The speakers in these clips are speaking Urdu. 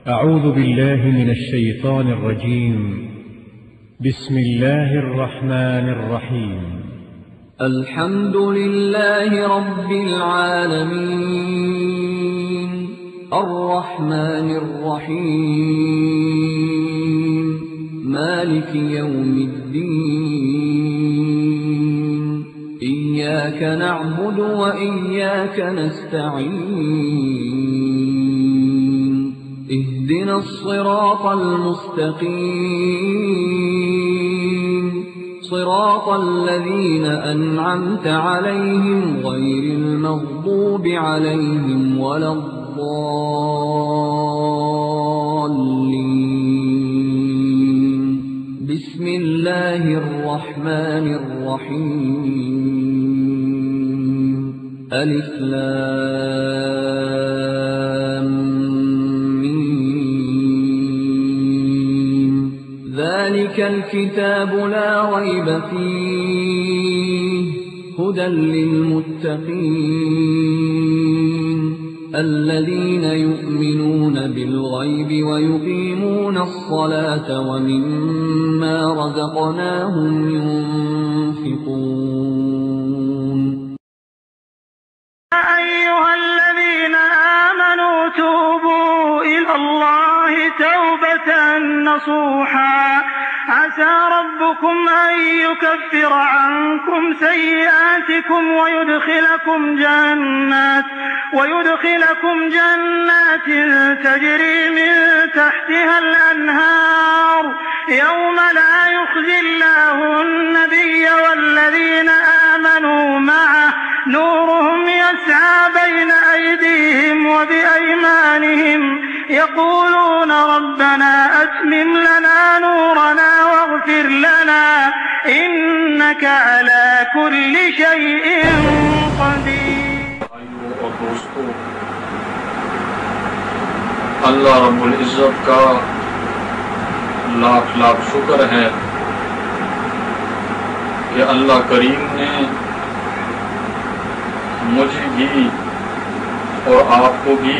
أعوذ بالله من الشيطان الرجيم. بسم الله الرحمن الرحيم. الحمد لله رب العالمين الرحمن الرحيم مالك يوم الدين إياك نعبد وإياك نستعين اهدنا الصراط المستقيم صراط الذين أنعمت عليهم غير المغضوب عليهم ولا الضالين. بسم الله الرحمن الرحيم. ألف لام ذلك الكتاب لا ريب فيه هدى للمتقين الذين يؤمنون بالغيب ويقيمون الصلاة ومما رزقناهم ينفقون. أيها الذين آمنوا توبوا إلى الله توبة نصوحا عسى ربكم أن يكفر عنكم سيئاتكم ويدخلكم جنات تجري من تحتها الأنهار يوم لا يخزي الله النبي والذين آمنوا معه نورهم يسعى بين أيديهم وبأيمانهم يقولون ربنا أتمم لنا نورنا واغفر لنا إنك على كل شيء قدير. اور دوستو، اللہ رب العزت کا لاکھ لاکھ شکر ہے کہ اللہ کریم نے مجھے بھی اور آپ کو بھی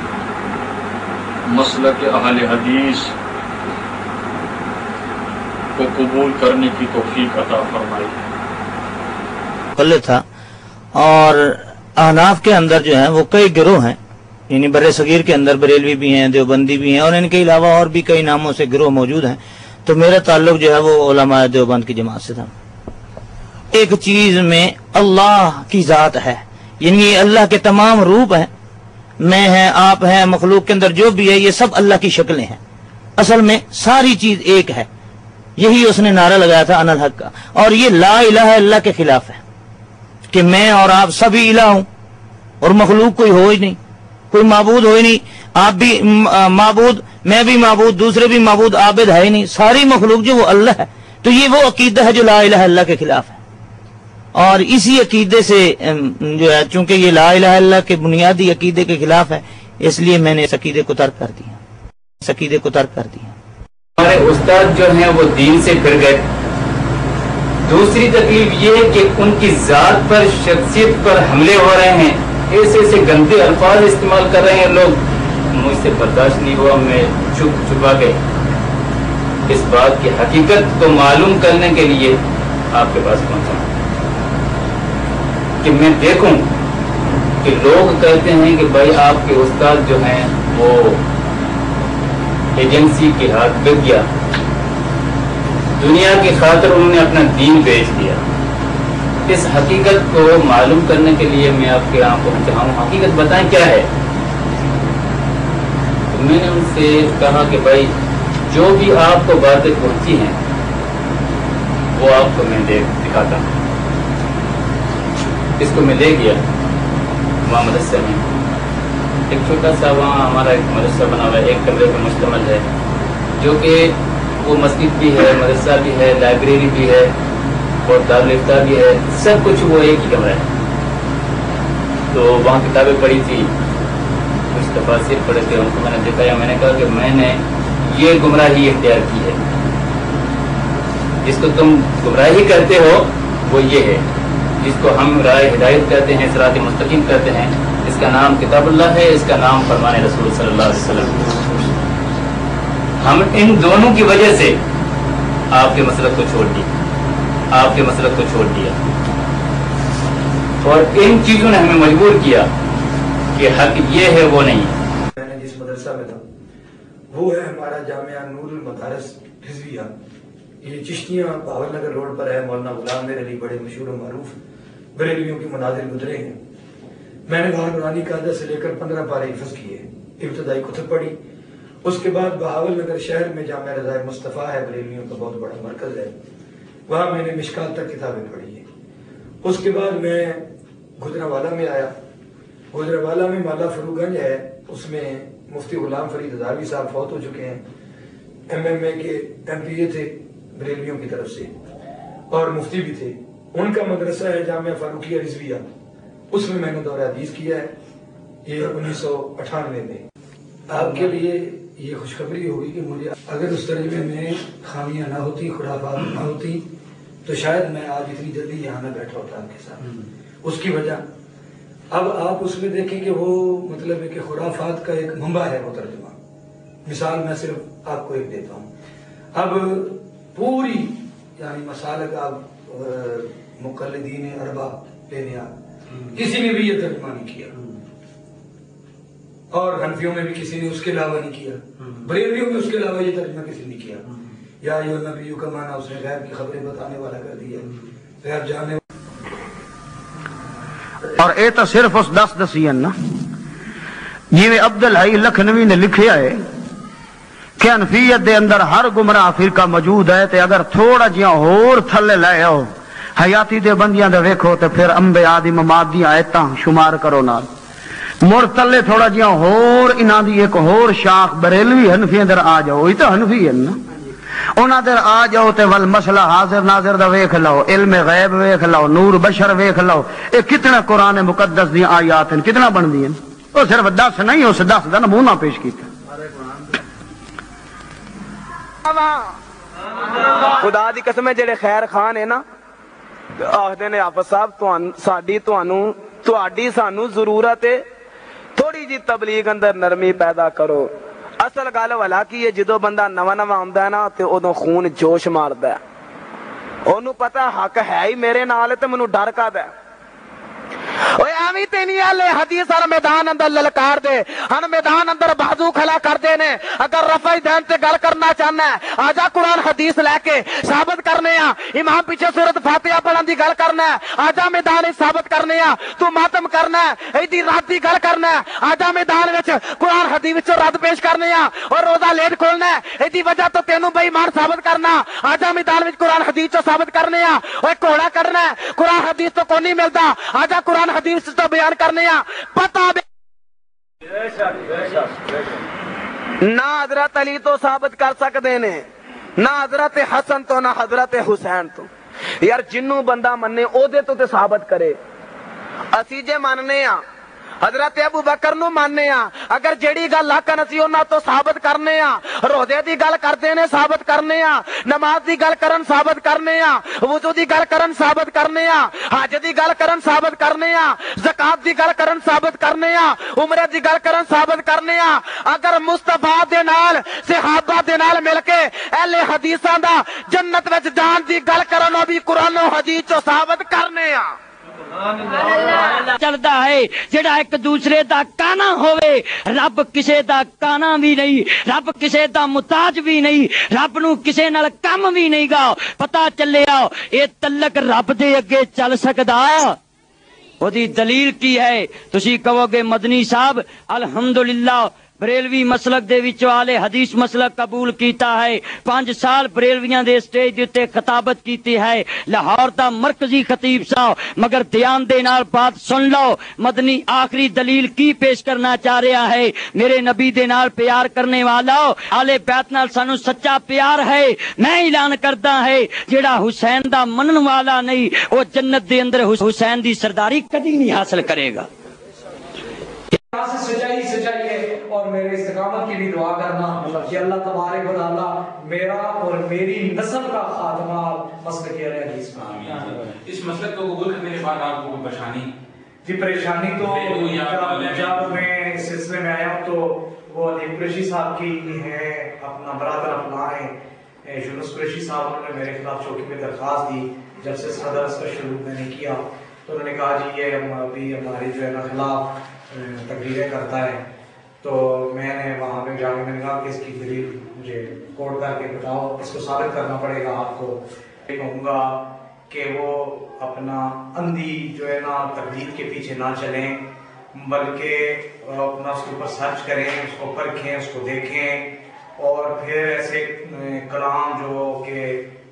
مسلک اہل حدیث کو قبول کرنے کی توفیق عطا فرمائی. تھا اور احناف کے اندر جو ہیں وہ کئی گروہ ہیں، یعنی بر صغیر کے اندر بریلوی بھی ہیں، دیوبندی بھی ہیں، اور ان کے علاوہ اور بھی کئی ناموں سے گروہ موجود ہیں. تو میرا تعلق جو ہے وہ علماء دیوبند کی جماعت سے تھا. ایک چیز میں اللہ کی ذات ہے، یعنی اللہ کے تمام روپ ہیں، میں ہیں، آپ ہیں، مخلوق کے اندر جو بھی ہے یہ سب اللہ کی شکلیں ہیں. اصل میں ساری چیز ایک ہے. یہی اس نے نعرہ لگایا تھا انا الحق کا. اور یہ لا الہ اللہ کے خلاف ہے کہ میں اور آپ سبھی الہ ہوں اور مخلوق کوئی ہو ہی نہیں، کوئی معبود ہو ہی نہیں. آپ بھی معبود، میں بھی معبود، دوسرے بھی معبود، عابد ہے ہی نہیں. ساری مخلوق جو وہ اللہ ہے. تو یہ وہ عقیدہ ہے جو لا الہ اللہ کے خلاف ہے. اور اسی عقیدے سے جو ہے، چونکہ یہ لا الہ اللہ کے بنیادی عقیدے کے خلاف ہے، اس لیے میں نے اس عقیدے کو ترک کر دیا. ہمارے استاد جو ہیں وہ دین سے پھر گئے. دوسری تکلیف یہ ہے کہ ان کی ذات پر، شخصیت پر حملے ہو رہے ہیں، ایسے ایسے گندے الفاظ استعمال کر رہے ہیں لوگ. مجھ سے برداشت نہیں ہوا، میں چھپا گئے. اس بات کی حقیقت کو معلوم کرنے کے لیے آپ کے پاس پہنچا کہ میں دیکھوں کہ لوگ کہتے ہیں کہ بھائی آپ کے استاد جو ہیں وہ ایجنسی کے ہاتھ بک گیا، دنیا کی خاطر انہوں نے اپنا دین بیچ دیا. اس حقیقت کو معلوم کرنے کے لیے میں آپ کے یہاں پہنچا ہوں. حقیقت بتائیں کیا ہے. تو میں نے ان سے کہا کہ بھائی جو بھی آپ کو باتیں پہنچی ہیں وہ آپ کو میں دکھاتا ہوں. اس کو میں لے گیا وہاں مدرسے میں. ایک چھوٹا سا وہاں ہمارا ایک مدرسہ بنا ہوا ہے، ایک کمرے پر مشتمل ہے، جو کہ وہ مسجد بھی ہے، مدرسہ بھی ہے، لائبریری بھی ہے اور دارالفتہ بھی ہے. سب کچھ وہ ایک ہی کمرہ ہے. تو وہاں کتابیں پڑھی تھی، کچھ تفاسیر پڑھے تھے، ان کو میں نے دکھایا. میں نے کہا کہ میں نے یہ گمراہی اختیار کی ہے، جس کو تم گمراہی کرتے ہو وہ یہ ہے، جس کو ہم راہ ہدایت کہتے ہیں، صراط مستقیم کہتے ہیں. اس کا نام کتاب اللہ ہے، اس کا نام فرمان رسول صلی اللہ علیہ وسلم. ہم ان دونوں کی وجہ سے آپ کے مسلک کو چھوڑ دیا اور ان چیزوں نے ہمیں مجبور کیا کہ حق یہ ہے وہ نہیں. میں نے جس مدرسہ میں تھا وہ ہے ہمارا جامعہ نور المدارس رضویہ. یہ چشتیاں بہاول نگر روڈ پر ہے. مولانا غلام میر علی بڑے مشہور و معروف بریلویوں کے مناظر گزرے ہیں. میں نے وہاں قرآن قاعدہ سے لے کر 15 پارے حفظ کیے, ابتدائی کتب پڑھی. اس کے بعد بہاول نگر شہر میں جامعہ رضائے مصطفیٰ ہے, بریلویوں کا بہت بڑا مرکز ہے, وہاں میں نے مشکات تک کتابیں پڑھی ہیں. اس کے بعد میں گجرانوالہ میں آیا. گجرانوالہ میں مالا فروغ گنج ہے, اس میں مفتی غلام فرید ہزاروی صاحب فوت ہو چکے ہیں. MMA کے MPA تھے بریلویوں کی طرف سے اور مفتی بھی تھے. ان کا مدرسہ ہے جامعہ فاروقیہ رضویہ, اس میں میں نے دورہ حدیث کیا ہے. یہ 1998 میں. آپ کے لیے یہ خوشخبری ہوگی کہ مجھے اگر اس ترجمے میں خامیاں نہ ہوتی, خرافات نہ ہوتی, تو شاید میں آج اتنی جلدی یہاں نہ بیٹھا ہوتا آپ کے ساتھ. اس کی وجہ اب آپ اس میں دیکھیں کہ وہ مطلب ہے کہ خرافات کا ایک منبع ہے وہ ترجمہ. مثال میں صرف آپ کو ایک دیتا ہوں. اب پوری یعنی مسالک آپ مقلدین اربع لینے آپ کسی نے بھی یہ ترجمہ نہیں کیا, اور حنفیوں میں بھی کسی نے اس کے علاوہ نہیں کیا, بریلویوں میں اس کے علاوہ یہ ترجمہ کسی نے کیا. یا ایھا النبی کا معنی اس نے غیب کی خبریں بتانے والا کر دیا, غیب جاننے. اور اے تو صرف اس دسین نا جی عبد الحی لکھنوی نے لکھیا ہے کہ حنفیت دے اندر ہر گمراہ فرقہ موجود ہے. تے اگر تھوڑا جہا ہور تھلے لے آؤ حیاتی دے بندیاں دے ویکھو تے پھر انبیاء دی مماد دی آیتاں شمار کرو نال. مڑ تلے تھوڑا جہا ہور انہاں دی ایک ہور شاخ بریلوی حنفی اندر آ جاؤ, یہ تو حنفی ہے نا. انہاں در آ جاؤ تے ول مسئلہ حاضر ناظر دا ویکھ لو, علم غیب ویکھ لو, نور بشر ویکھ لو. اے کتنا قرآن مقدس دی آیات ہیں, کتنا بن دی ہیں. وہ صرف 10 نہیں, اس 10 دا نمونہ پیش کیتا. خدا دی قسم جڑے خیر خان ہے نا آخدے نے حافظ صاحب ساڈی تواڈی سانو ضرورت ہے تھوڑی جی تبلیغ اندر نرمی پیدا کرو. اصل گل والا کی ہے جدو بندہ نواں آندا ہے نا تے ادو خون جوش ماردا ہے. اونوں پتہ حق ہے ہی میرے نال تے مینوں ڈر کدا ہے. اوے ایویں تے نہیں آلے حدیث اور میدان اندر للکار دے ہن میدان اندر بازو کھلا کردے نے. اگر رفع دین تے گل کرنا چاہنا ہے آجا قرآن حدیث لے کے ثابت کرنے آ. امام پیچھے سورت فاتحہ پڑھن دی گل کرنا ہے آجا میدان وچ ثابت کرنے آ. تو ماتم کرنا ہے ایدی رات دی گل کرنا ہے آجا میدان وچ قرآن حدیث وچ رد پیش کرنے آ. اور روزہ لیٹ کھولنا ہے ایدی وجہ تو تینوں بے ایمان ثابت کرنا آجا میدان وچ قرآن حدیث چ ثابت کرنے آ. اوے گھوڑا کرنا ہے قرآن حدیث تو کوئی نہیں ملدا آجا قرآن حدیث تو بیان کرنے آ. پتہ نہ حضرت علی تو ثابت کر سکتے نے, نہ حضرت حسن تو, نہ حضرت حسین تو. یار جنوں بندہ مننے او دے تو تے ثابت کرے. اسی جے ماننے آ حضرت ابو بکر نو ماننے آ, اگر جیڑی گل لاکن اسی انہاں تو ثابت کرنے آ. روزے دی گل کردے نے ثابت کرنے آ, نماز دی گل کرن ثابت کرنے آ, وضو دی گل کرن ثابت کرنے آ, حج دی گل کرن ثابت کرنے آ, زکات دی گل کرن ثابت کرنے آ, عمرہ دی گل کرن ثابت کرنے آ. اگر مصطفیٰ دے نال صحابہ دے نال مل کے اہل حدیثاں دا جنت وچ جان دی گل کرن او بھی قرآن و حدیث چ ثابت کرنے آ. چلتا ہے جڑا ایک دوسرے دا کانا ہوئے. رب کسے دا کانا بھی نہیں, رب کسے دا محتاج بھی نہیں, رب نو کسے نال کم بھی نہیں گا. پتا چلے آؤ اے تلک رب دے اگے چل سکدا او دی دلیل کی ہے. تسی کہو گے مدنی صاحب الحمدللہ بریلوی مسلک دے وچوں آلے حدیث مسلک قبول کیتا ہے. 5 سال بریلویاں دے سٹیج دے تے خطابت کیتی ہے. لاہور دا مرکزی خطیب سا, مگر دھیان دے نال بات سن لو. مدنی آخری دلیل کی پیش کرنا چاہ رہا ہے. میرے نبی دے نال پیار کرنے والا آلے بیت نال سانو سچا پیار ہے. میں اعلان کردا ہے جیڑا حسین دا منن والا نہیں وہ جنت دے اندر حسین دی سرداری کدی نہیں حاصل کرے گا. سچائی ہے اور میرے استقامت کی بھی دعا کرنا کہ اللہ تبارک و تعالی میرا اور میری نسل کا خاتمہ مسلک اہل حدیث میں. اس مسلک کو قبول کرنے کے بعد آپ کو پریشانی جی پریشانی تو جب میں اس سلسلے میں آیا تو وہ علی قریشی صاحب کی ہے، اپنا برادر اپنا ہے یونس قریشی صاحب، انہوں نے میرے خلاف چوکی میں درخواست دی جب سے صدر اس کا شروع میں نے کیا، تو انہوں نے کہا جی یہ ابھی ہماری جو ہے نا خلاف تقریریں کرتا ہے، تو میں نے وہاں پہ جا کے میں نے کہا کہ اس کی دلیل مجھے کوٹ کر کے بتاؤ، اس کو ثابت کرنا پڑے گا آپ کو۔ کہوں گا کہ وہ اپنا اندھی جو ہے نا تقلید کے پیچھے نہ چلیں، بلکہ اپنا اس کے اوپر سرچ کریں، اس کو پرکھیں، اس کو دیکھیں، اور پھر ایسے کلام جو کہ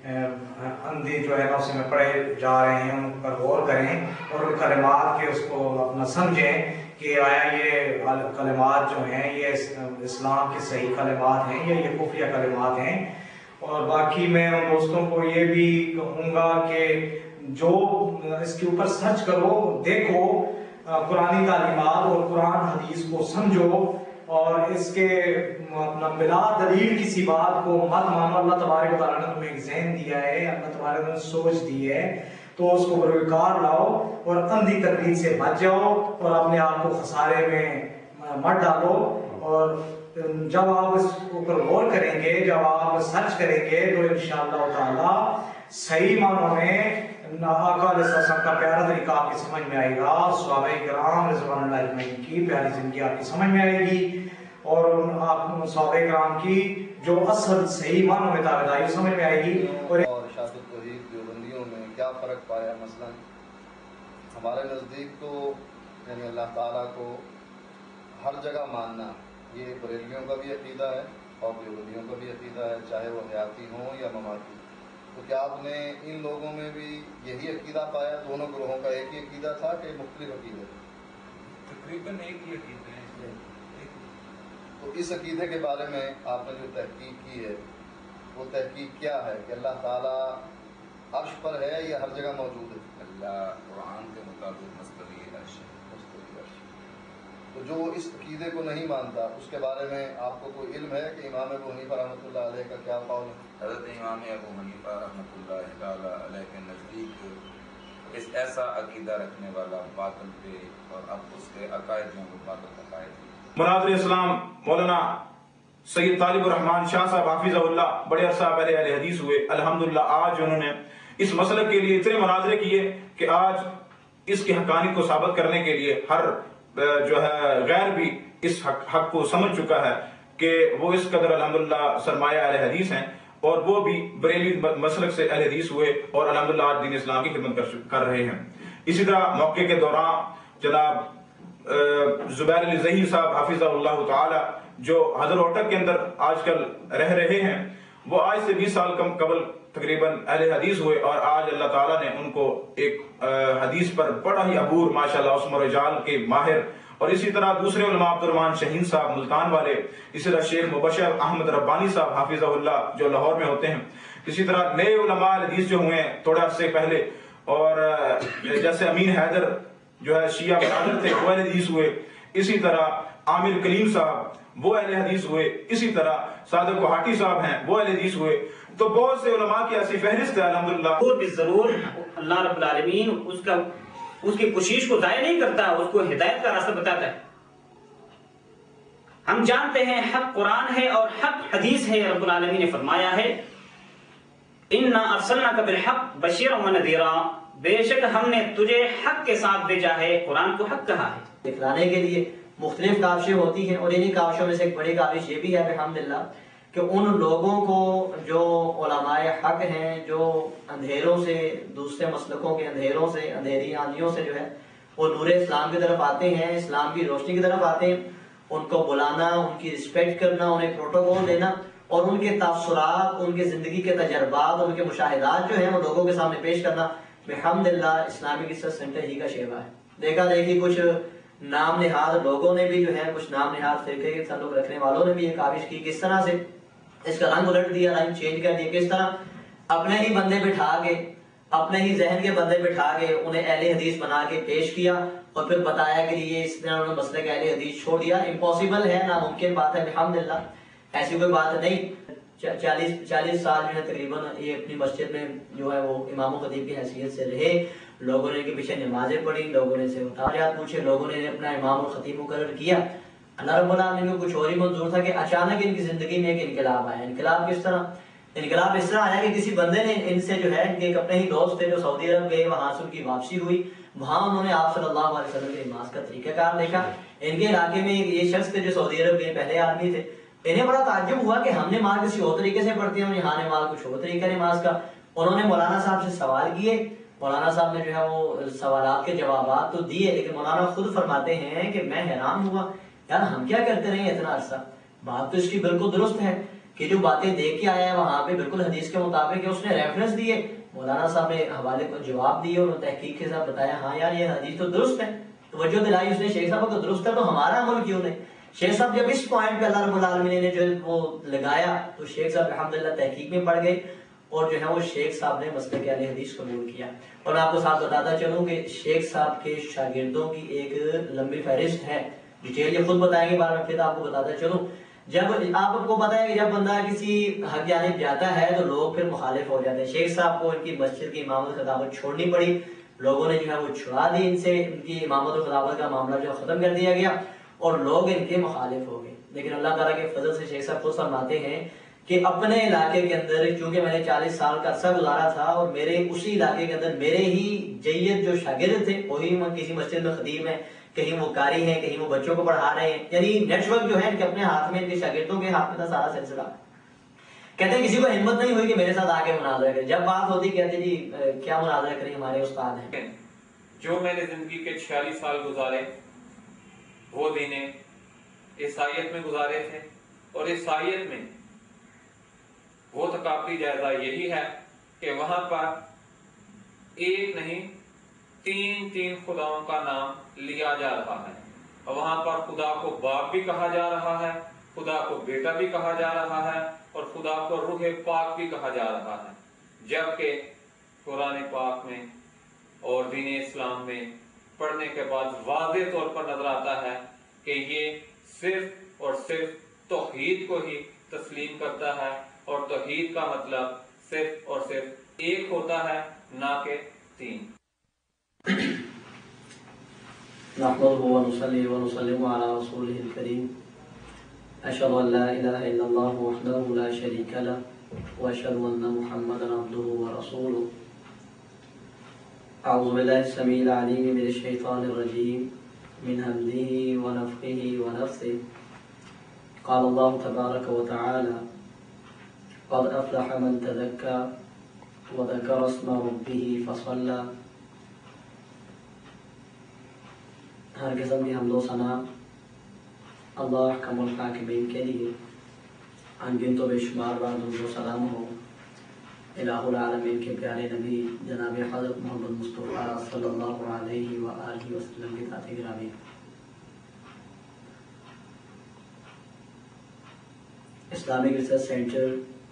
اندھی جو ہے نا اس میں پڑھے جا رہے ہیں ان پر غور کریں، اور ان کلمات کے اس کو اپنا سمجھیں کہ آیا یہ کلمات جو ہیں یہ اسلام کے صحیح کلمات ہیں یا یہ کفریہ کلمات ہیں۔ اور باقی میں ان دوستوں کو یہ بھی کہوں گا کہ جو اس کے اوپر سرچ کرو، دیکھو قرآنی تعلیمات اور قرآن حدیث کو سمجھو، اور اس کے اپنا بلا دلیل کسی بات کو مت مانو۔ اللہ تبارک و تعالیٰ نے تمہیں ایک ذہن دیا ہے، اللہ تبارک نے سوچ دی ہے، تو اس کو بروکار لاؤ اور اندھی تقلید سے بچ جاؤ اور اپنے آپ کو خسارے میں مت ڈالو۔ اور جب آپ اس اوپر غور کریں گے، جب آپ سرچ کریں گے، تو انشاءاللہ تعالی صحیح معنوں میں آقا علیہ السلام کا پیارا طریقہ آپ کی سمجھ میں آئے گا، صحابہ کرام رضوان اللہ اجمعین کی پیاری زندگی آپ کی سمجھ میں آئے گی، اور آپ صحابہ کرام کی جو اصل صحیح معنوں میں تابعداری سمجھ میں آئے گی۔ اور ارشاد التوحید دیوبندیوں میں کیا فرق پایا؟ مثلا ہمارے نزدیک تو یعنی اللہ تعالیٰ کو ہر جگہ ماننا یہ بریلویوں کا بھی عقیدہ ہے اور دیوبندیوں کا بھی عقیدہ ہے، چاہے وہ حیاتی ہوں یا مماتی۔ تو کیا آپ نے ان لوگوں میں بھی یہی عقیدہ پایا؟ دونوں گروہوں کا ایک ہی عقیدہ تھا کہ مختلف عقیدے تھے؟ تقریباً ایک ہی عقیدے ہیں۔ تو اس عقیدے کے بارے میں آپ نے جو تحقیق کی ہے وہ تحقیق کیا ہے کہ اللہ تعالیٰ عرش پر ہے یا ہر جگہ موجود ہے؟ اللہ قرآن کے مطابق مستوی عرش ہے۔ تو جو اس عقیدے کو نہیں مانتا اس کے بارے میں آپ کو کوئی علم ہے کہ امام ابو حنیفہ رحمۃ اللہ علیہ کا کیا قول ہے؟ حضرت امام ابو حنیفہ رحمۃ اللہ تعالیٰ علیہ کے نزدیک اس ایسا عقیدہ رکھنے والا باطل پہ اور اب اس کے عقائد میں وہ باطل عقائد۔ مناظر اسلام مولانا سید طالب الرحمان شاہ صاحب حافظہ اللہ بڑے عرصہ پہلے اہل حدیث ہوئے، الحمدللہ آج انہوں نے اس مسلک کے لیے اتنے مناظرے کیے کہ آج اس کی حقانیت کو ثابت کرنے کے لیے ہر جو ہے غیر بھی اس حق کو سمجھ چکا ہے کہ وہ اس قدر الحمدللہ سرمایہ اہل حدیث ہیں، اور وہ بھی بریلی مسلک سے اہل حدیث ہوئے اور الحمدللہ آج دین اسلام کی خدمت کر رہے ہیں۔ اسی طرح موقع کے دوران جناب زبیر علی ظہیر صاحب حافظہ اللہ تعالی جو حضر اوٹک کے اندر آج کل رہ رہے ہیں، وہ آج سے 20 سال قبل تقریباً اہل حدیث ہوئے، اور آج اللہ تعالیٰ نے ان کو ایک حدیث پر بڑا ہی عبور ماشاءاللہ عصم و رجال کے ماہر، اور اسی طرح دوسرے علماء عبد الرحمن شہین صاحب ملتان والے، اسی طرح شیخ مبشر احمد ربانی صاحب حافظہ اللہ جو لاہور میں ہوتے ہیں، اسی طرح نئے علماء حدیث جو ہوئے ہیں تھوڑے عرصے پہلے، اور جیسے امین حیدر جو ہے شیعہ برادر تھے وہ اہل حدیث ہوئے، اسی طرح عامر کلیم صاحب وہ اہل حدیث ہوئے، اسی طرح صادق گوہاٹی صاحب ہیں وہ اہل حدیث ہوئے۔ تو بہت سے علماء کی ایسی فہرست ہے الحمدللہ۔ ضرور اللہ رب العالمین اس کی کوشش کو ضائع نہیں کرتا، اس کو ہدایت کا راستہ بتاتا ہے۔ ہم جانتے ہیں حق قرآن ہے اور حق حدیث ہے۔ رب العالمین نے فرمایا ہے اِنَّا أَرْسَلْنَاكَ بِالْحَقِّ بَشِيرًا وَنَذِيرًا، بے شک ہم نے تجھے حق کے ساتھ بھیجا ہے، قرآن کو حق کہا ہے۔ دکھلانے کے لیے مختلف کاوشیں ہوتی ہیں، اور انہی کاوشوں میں سے ایک بڑی کاوش یہ بھی ہے الحمدللہ کہ ان لوگوں کو جو علماء حق ہیں، جو اندھیروں سے، دوسرے مسلکوں کے اندھیروں سے، اندھیری آندھیوں سے جو ہے وہ نور اسلام کی طرف آتے ہیں، اسلام کی روشنی کی طرف آتے ہیں، ان کو بلانا، ان کی رسپیکٹ کرنا، انہیں پروٹوکول دینا، اور ان کے تاثرات، ان کی زندگی کے تجربات، ان کے مشاہدات جو ہیں وہ لوگوں کے سامنے پیش کرنا الحمدللہ اسلامک ریسرچ سینٹر ہی کا شیوا ہے۔ دیکھا دیکھی کچھ نام نہاد لوگوں نے بھی جو ہے، کچھ نام نہاد فرقے کے تعلق رکھنے والوں نے بھی یہ کاوش کی، کس طرح سے اس کا رنگ الٹ دیا، رنگ چینج کر دیا، کس طرح اپنے ہی بندے بٹھا کے، اپنے ہی ذہن کے بندے بٹھا کے انہیں اہل حدیث بنا کے پیش کیا، اور پھر بتایا کہ یہ اس طرح انہوں نے مسئلہ کہ اہل حدیث چھوڑ دیا۔ امپاسبل ہے، ناممکن بات ہے الحمدللہ، ایسی کوئی بات نہیں۔ 40 سال جو ہے تقریباً یہ اپنی مسجد میں جو ہے وہ امام و خطیب کی حیثیت سے رہے، لوگوں نے ان کے پیچھے نمازیں پڑھی، لوگوں نے سے مطالعات پوچھے، لوگوں نے اپنا امام و خطیب مقرر کیا، اللہ رب العالمین کو کچھ اور ہی منظور تھا کہ اچانک ان کی زندگی میں ایک انقلاب آیا. انقلاب کس طرح؟ انقلاب اس طرح آیا کہ کسی بندے نے ان سے جو ہے ان کے ایک اپنے ہی دوست تھے جو سعودی عرب گئے, وہاں سے ان کی واپسی ہوئی, وہاں انہوں نے آپ صلی اللہ علیہ وسلم کے نماز کا طریقہ کار دیکھا. ان کے علاقے میں یہ شخص تھے جو سعودی عرب گئے, پہلے آدمی تھے. انہیں بڑا تعجب ہوا کہ ہم نماز کسی اور طریقے سے پڑھتے ہیں, یہاں نماز کچھ اور طریقہ نماز کا. انہوں نے مولانا صاحب سے سوال کیے, مولانا صاحب نے جو ہے وہ سوالات کے جوابات تو دیے, لیکن مولانا خود فرماتے ہیں کہ میں حیران ہوا, یار ہم کیا کرتے رہے اتنا عرصہ. بات تو اس کی بالکل درست ہے کہ جو باتیں دیکھ کے آیا ہے وہاں پہ بالکل حدیث کے مطابق ہے. اس نے ریفرنس دیے, مولانا صاحب نے حوالے کو جواب دیے اور تحقیق کے ساتھ بتایا ہاں یار یہ حدیث تو درست ہے. توجہ دلائی اس نے شیخ صاحب کو, درست ہے تو ہمارا عمل کیوں نہیں. شیخ صاحب جب اس پوائنٹ پہ اللہ رب العالمین نے جو ہے وہ لگایا تو شیخ صاحب الحمدللہ تحقیق میں پڑ گئے اور جو ہے وہ شیخ صاحب نے مسلک اہل حدیث قبول کیا. اور میں آپ کو ساتھ بتاتا چلوں کہ شیخ صاحب کے شاگردوں کی ایک لمبی فہرست ہے, ڈیٹیل یہ خود بتائیں گے بعد میں, پھر آپ کو بتاتا چلوں. جب آپ کو پتا ہے کہ جب بندہ کسی حق جانب جاتا ہے تو لوگ پھر مخالف ہو جاتے ہیں. شیخ صاحب کو ان کی مسجد کی امامت خطابت چھوڑنی پڑی, لوگوں نے جو ہے وہ چھڑا دی ان سے, ان کی امامت و خطابت کا معاملہ جو ختم کر دیا گیا اور لوگ ان کے مخالف ہو گئے. لیکن اللہ تعالیٰ کے فضل سے شیخ صاحب خود فرماتے ہیں کہ اپنے علاقے کے اندر چونکہ میں نے 40 سال کا عرصہ گزارا تھا اور میرے اسی علاقے کے اندر میرے ہی جید جو شاگرد تھے وہی کسی مسجد میں خطیب ہیں, کہیں وہ قاری ہیں, کہیں وہ بچوں کو پڑھا رہے ہیں. یعنی نیٹ ورک جو ہے ان کے اپنے ہاتھ میں, ان کے شاگردوں کے ہاتھ میں تھا سارا سلسلہ. کہتے ہیں کسی کو ہمت نہیں ہوئی کہ میرے ساتھ آگے مناظرہ کرے. جب بات ہوتی کہتے جی کیا مناظرہ کریں, ہمارے استاد ہیں. جو میں نے زندگی کے 46 سال گزارے وہ دینے عیسائیت میں گزارے تھے, اور عیسائیت میں وہ ثقافتی جائزہ یہی ہے کہ وہاں پر ایک نہیں 3 خداؤں کا نام لیا جا رہا ہے. اور وہاں پر خدا کو باپ بھی کہا جا رہا ہے, خدا کو بیٹا بھی کہا جا رہا ہے, اور خدا کو روح پاک بھی کہا جا رہا ہے. جبکہ قرآن پاک میں اور دین اسلام میں پڑھنے کے بعد واضح طور پر نظر آتا ہے کہ یہ صرف اور صرف توحید کو ہی تسلیم کرتا ہے, اور توحید کا مطلب صرف اور صرف ایک ہوتا ہے, نہ کہ 3. نحمده ونصلي ونسلم على رسوله الكريم. أشهد أن لا إله إلا الله وحده لا شريك له وأشهد أن محمدا عبده ورسوله. أعوذ بالله السميع العليم من الشيطان الرجيم من همزه ونفخه ونفثه. قال الله تبارك وتعالى قد أفلح من تذكر وذكر اسم ربه فصلى. ہر قسم کی حمد و ثنا اللہ احکم الحاکمین کے لیے, انگن تو بے شمار بار درود و سلام ہو الہ العالمین کے پیارے نبی جناب حضرت محمد مصطفیٰ صلی اللہ علیہ وآلہ وسلم کی ذات گرامی. اسلامک ریسرچ سینٹر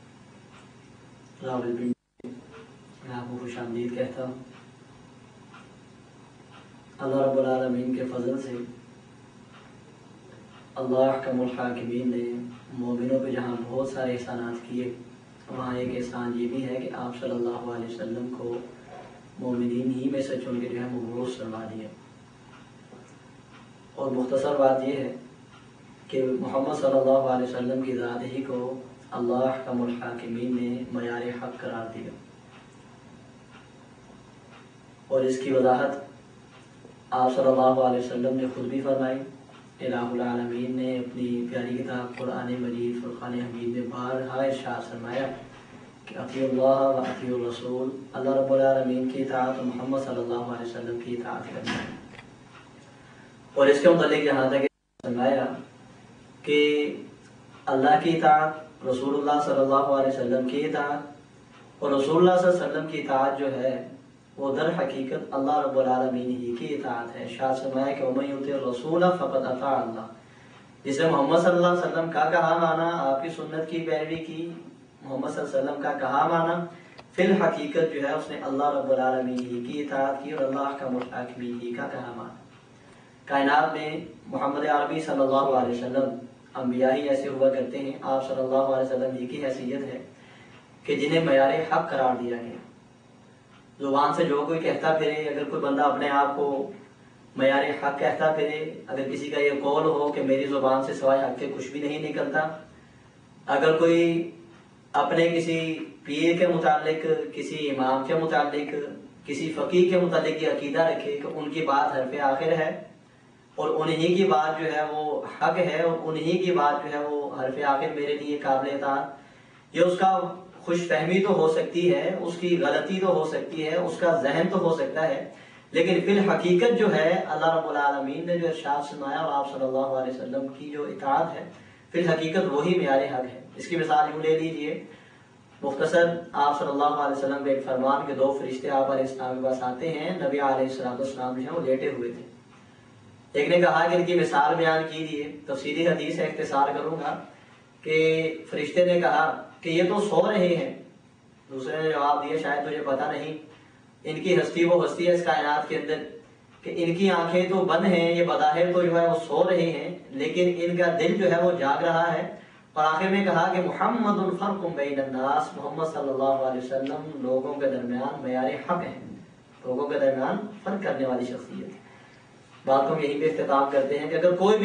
راولپنڈی میں آپ کو خوش آمدید کہتا ہوں. اللہ رب العالمین کے فضل سے اللہ احکم الحاکمین نے مومنوں پہ جہاں بہت سارے احسانات کیے, وہاں ایک احسان یہ بھی ہے کہ آپ صلی اللہ علیہ وسلم کو مومنین ہی میں سے چن کے جو ہے مبعوث فرما دیا. اور مختصر بات یہ ہے کہ محمد صلی اللہ علیہ وسلم کی ذات ہی کو اللہ احکم الحاکمین نے معیار حق قرار دیا. اور اس کی وضاحت آپ صلی اللہ علیہ وسلم نے خود بھی فرمائی. الہ العالمین نے اپنی پیاری کتاب قرآن مجید فرقان حمید میں بارہا ارشاد فرمایا کہ اطیعوا اللہ و اطیعوا الرسول. اللہ رب العالمین کی اطاعت اور محمد صلی اللہ علیہ وسلم کی اطاعت کرنا ہے. اور اس کے متعلق یہاں تک فرمایا کہ اللہ کی اطاعت, رسول اللہ صلی اللہ علیہ وسلم کی اطاعت اور رسول اللہ صلی اللہ علیہ وسلم کی اطاعت جو ہے وہ در حقیقت اللہ رب العالمین ہی کی اطاعت ہے. ارشاد فرمایا کہ وَمَن يُطِعِ الرَّسُولَ فَقَدْ أَطَاعَ اللَّهَ. جس نے محمد صلی اللہ علیہ وسلم کا کہا مانا, آپ کی سنت کی پیروی کی, محمد صلی اللہ علیہ وسلم کا کہا مانا, فی الحقیقت جو ہے اس نے اللہ رب العالمین ہی کی اطاعت کی اور اللہ کا متحکمین ہی کا کہا مانا. کائنات میں محمد عربی صلی اللہ علیہ وسلم انبیاء ہی ایسے ہوا کرتے ہیں, آپ صلی اللہ علیہ وسلم ہی کی حیثیت ہے کہ جنہیں معیار حق قرار دیا گیا. زبان سے جو کوئی کہتا پھرے, اگر کوئی بندہ اپنے آپ کو معیار حق کہتا پھرے، اگر کسی کا یہ قول ہو کہ میری زبان سے سوائے حق کے کچھ بھی نہیں نکلتا، اگر کوئی اپنے کسی پیر کے متعلق، کسی امام کے متعلق، کسی فقیہ کے متعلق یہ عقیدہ رکھے کہ ان کی بات حرف آخر ہے اور انہی کی بات جو ہے وہ حق ہے اور انہی کی بات جو ہے وہ حرف آخر میرے لیے قابل اطاعت، یہ اس کا خوش فہمی تو ہو سکتی ہے، اس کی غلطی تو ہو سکتی ہے، اس کا ذہن تو ہو سکتا ہے، لیکن فی الحقیقت جو ہے اللہ رب العالمین نے جو ارشاد فرمایا اور آپ صلی اللہ علیہ وسلم کی جو اطاعت ہے فی الحقیقت وہی معیار حق ہے۔ اس کی مثال یوں لے لیجئے، مختصر آپ صلی اللہ علیہ وسلم کے ایک فرمان کے 2 فرشتے آپ علیہ السلام کے پاس آتے ہیں، نبی علیہ السلام جو ہیں وہ لیٹے ہوئے تھے۔ ایک نے کہا کہ ان کی مثال بیان کیجیے، تفصیلی حدیث ہے، اختصار کروں گا کہ فرشتے نے کہا کہ یہ تو سو رہے ہیں، دوسرے نے جواب دیا شاید تجھے پتہ نہیں، ان کی ہستی وہ ہستی ہے اس کائنات کے اندر کہ ان کی آنکھیں تو بند ہیں، یہ بظاہر تو جو ہے وہ سو رہے ہیں لیکن ان کا دل جو ہے وہ جاگ رہا ہے۔ اور آخر میں کہا کہ محمد فرق بین الناس، محمد صلی اللہ علیہ وسلم لوگوں کے درمیان معیار حق ہیں، لوگوں کے درمیان فرق کرنے والی شخصیت۔ بات کو یہیں پہ اختتام کرتے ہیں کہ اگر کوئی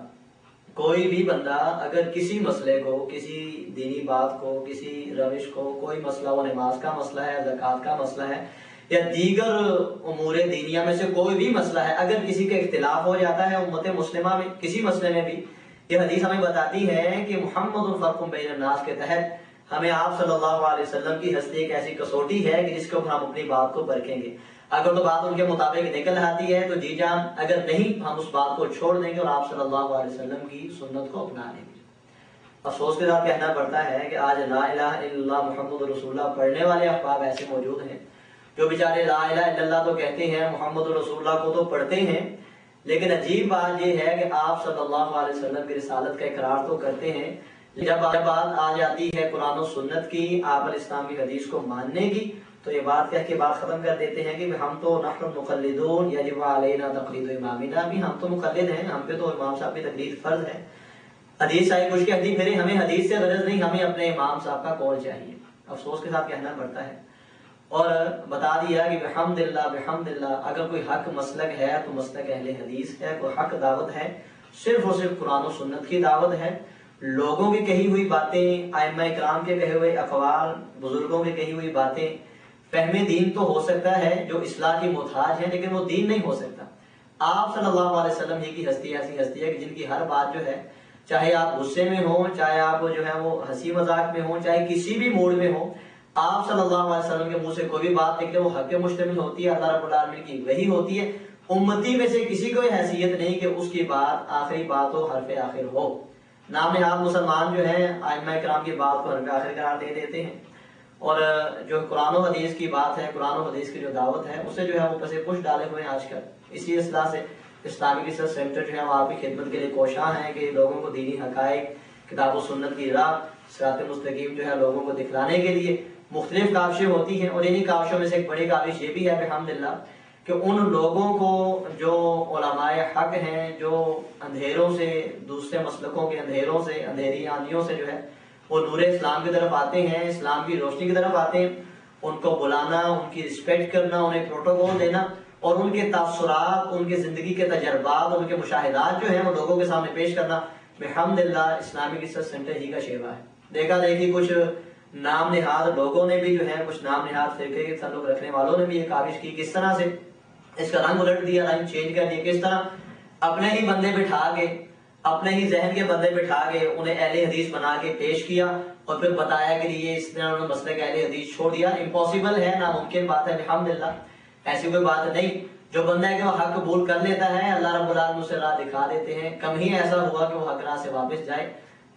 بھی بندہ اگر کسی مسئلے کو، کسی دینی بات کو، کسی روش کو، کوئی مسئلہ وہ نماز کا مسئلہ ہے، زکوٰۃ کا مسئلہ ہے یا دیگر امور دینیہ میں سے کوئی بھی مسئلہ ہے، اگر کسی کا اختلاف ہو جاتا ہے امت مسلمہ میں کسی مسئلے میں بھی، یہ حدیث ہمیں بتاتی ہے کہ محمد فرق بین الناس کے تحت ہمیں آپ صلی اللہ علیہ وسلم کی ہستی ایک ایسی کسوٹی ہے کہ جس کے اوپر ہم اپنی بات کو پرکھیں گے۔ اگر تو بات ان کے مطابق نکل آتی ہے تو جی جان، اگر نہیں ہم اس بات کو چھوڑ دیں گے اور آپ صلی اللہ علیہ وسلم کی سنت کو اپنا لیں گے۔ افسوس کے ساتھ کہنا پڑتا ہے کہ آج لا الہ الا اللہ محمد رسول اللہ پڑھنے والے احباب ایسے موجود ہیں جو بیچارے لا الہ الا اللہ تو کہتے ہیں، محمد رسول اللہ کو تو پڑھتے ہیں، لیکن عجیب بات یہ ہے کہ آپ صلی اللہ علیہ وسلم کی رسالت کا اقرار تو کرتے ہیں، جب بات آ جاتی ہے قرآن و سنت کی، آپ علیہ السلام کی حدیث کو ماننے کی، تو یہ بات کہہ کے بات ختم کر دیتے ہیں کہ ہم تو نحن مقلدون یجب علینا تقلید امامنا، بھی ہم تو مقلد ہیں، ہم پہ تو امام صاحب کی تقلید فرض ہے۔ حدیث آئی کچھ کہتی پھرے، ہمیں حدیث سے غرض نہیں، ہمیں اپنے امام صاحب کا قول چاہیے۔ افسوس کے ساتھ کہنا پڑتا ہے اور بتا دیا کہ بحمدللہ اگر کوئی حق مسلک ہے تو مسلک اہل حدیث ہے، کوئی حق دعوت ہے صرف اور صرف قرآن و سنت کی دعوت ہے۔ لوگوں کی کہی ہوئی باتیں، ائمہ اکرام کے کہے ہوئے اقوال، بزرگوں کی کہی ہوئی باتیں فہم دین تو ہو سکتا ہے جو اصلاح کی محتاج ہے، لیکن وہ دین نہیں ہو سکتا۔ آپ صلی اللہ علیہ وسلم ہی کی ہستی ایسی ہستی ہے کہ جن کی ہر بات جو ہے، چاہے آپ غصے میں ہوں، چاہے آپ جو ہے وہ ہنسی مذاق میں ہوں، چاہے کسی بھی موڈ میں ہوں، آپ صلی اللہ علیہ وسلم کے منہ سے کوئی بھی بات نکلے وہ حق مشتمل ہوتی ہے، اللہ رب العالمین کی وحی ہوتی ہے۔ امتی میں سے کسی کو حیثیت نہیں کہ اس کی بات آخری بات ہو، حرف آخر ہو۔ نام نہاد مسلمان جو ہیں ائمہ کرام کی بات کو حرف آخر قرار دے دیتے ہیں، اور جو قرآن و حدیث کی بات ہے، قرآن و حدیث کی جو دعوت ہے، اسے جو ہے وہ پسے پش ڈالے ہوئے ہیں آج کل۔ اسی اصلاح سے اسلامی ریسرچ سینٹر جو ہے وہ آپ کی خدمت کے لیے کوشاں ہیں کہ لوگوں کو دینی حقائق، کتاب و سنت کی راہ، صراط مستقیم جو ہے لوگوں کو دکھلانے کے لیے مختلف کاوشیں ہوتی ہیں، اور انہی کاوشوں میں سے ایک بڑی کاوش یہ بھی ہے الحمدللہ کہ ان لوگوں کو جو علماء حق ہیں، جو اندھیروں سے، دوسرے مسلکوں کے اندھیروں سے، اندھیری آندھیوں سے جو ہے وہ نور اسلام کی طرف آتے ہیں، اسلام کی روشنی کی طرف آتے ہیں، ان کو بلانا، ان کی رسپیکٹ کرنا، انہیں پروٹوکول دینا اور ان کے تاثرات، ان کے زندگی کے تجربات، ان کے مشاہدات جو ہیں وہ لوگوں کے سامنے پیش کرنا الحمدللہ اسلامی ریسرچ سینٹر ہی کا شیوا ہے۔ دیکھا دیکھی کچھ نام نہاد لوگوں نے بھی جو ہے، کچھ نام نہاد فرقے کے تعلق رکھنے والوں نے بھی یہ کاوش کی، کس طرح سے اس کا رنگ الٹ دیا، رنگ چینج کر دیا، کس طرح اپنے ہی بندے بٹھا کے، اپنے ہی ذہن کے بندے بٹھا کے انہیں اہل حدیث بنا کے پیش کیا اور پھر بتایا کہ یہ اس طرح انہوں نے مسلک اہل حدیث چھوڑ دیا۔ امپاسبل ہے، ناممکن بات ہے، الحمدللہ ایسی کوئی بات نہیں۔ جو بندہ ہے کہ وہ حق قبول کر لیتا ہے، اللہ رب العالمین اسے راہ دکھا دیتے ہیں، کم ہی ایسا ہوا کہ وہ حق راہ سے واپس جائے۔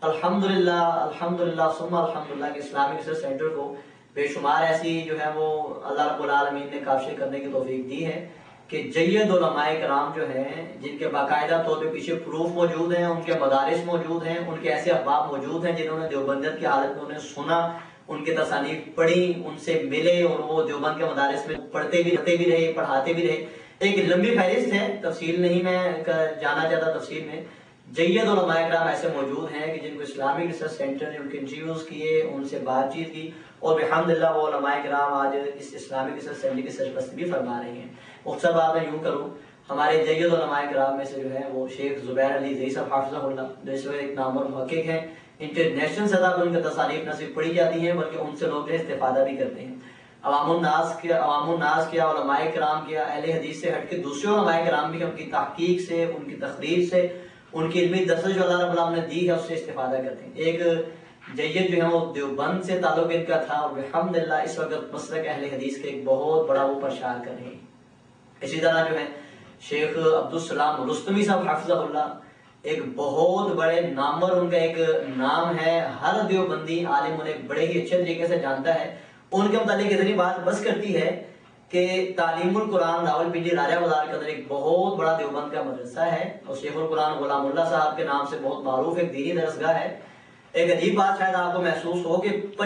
الحمدللہ ثم الحمدللہ کہ اسلامی ریسرچ سینٹر کو بے شمار ایسی جو ہے وہ اللہ رب العالمین نے کاوشیں کرنے کی توفیق دی ہے کہ جید علماء کرام جو ہیں، جن کے باقاعدہ طور پہ پیچھے پروف موجود ہیں، ان کے مدارس موجود ہیں، ان کے ایسے احباب موجود ہیں جنہوں نے دیوبندیت کی حالت میں انہیں سنا، ان کی تصانیف پڑھی، ان سے ملے اور وہ دیوبند کے مدارس میں پڑھتے بھی رہے، پڑھاتے بھی رہے۔ ایک لمبی فہرست ہے، تفصیل نہیں میں جانا چاہتا تفصیل میں۔ جید علماء کرام ایسے موجود ہیں کہ جن کو اسلامی ریسرچ سینٹر نے ان کے انٹرویوز کیے، ان سے بات چیت کی، اور الحمدللہ وہ علماء کرام آج اس اسلامی ریسرچ سینٹر کی سرپرستی بھی فرما رہے ہیں۔ مختصر بات میں یوں کروں، ہمارے جید علماء کرام میں سے جو ہے وہ شیخ زبیر علی زئی صاحب حافظہ اللہ، جو اس وقت ایک نامور محقق ہیں، انٹرنیشنل سطح پر ان کا تصانیف نہ صرف پڑھی جاتی ہیں بلکہ ان سے لوگ جو ہے استفادہ بھی کرتے ہیں۔ عوام الناس کیا علماء کرام کیا اہل حدیث سے ہٹ کے دوسرے علماء کرام بھی ان کی تحقیق سے، ان کی تقریر سے، ان کی علمی درس جو اللہ رب العالمین نے دی ہے اس سے استفادہ کرتے ہیں۔ ایک جید جو ہے وہ دیوبند سے تعلق ان کا تھا اور الحمدللہ اس وقت مسلک اہل حدیث کے ایک بہت بڑا وہ پرچار کر رہے ہیں۔ اسی طرح جو ہے شیخ عبدالسلام رستمی صاحب حافظہ اللہ، ایک بہت بڑے نامور ان کا ایک نام ہے، ہر دیوبندی عالم انہیں بڑے ہی اچھے طریقے سے جانتا ہے۔ ان کے متعلق اتنی بات بس کرتی ہے کہ تعلیم القرآن راولپنڈی راجہ بازار کے اندر ایک بہت بڑا دیوبند کا مدرسہ ہے اور شیخ القرآن غلام اللہ صاحب کے نام سے بہت معروف ایک دینی درسگاہ ہے۔ ایک عجیب بات شاید آپ کو محسوس ہو کہ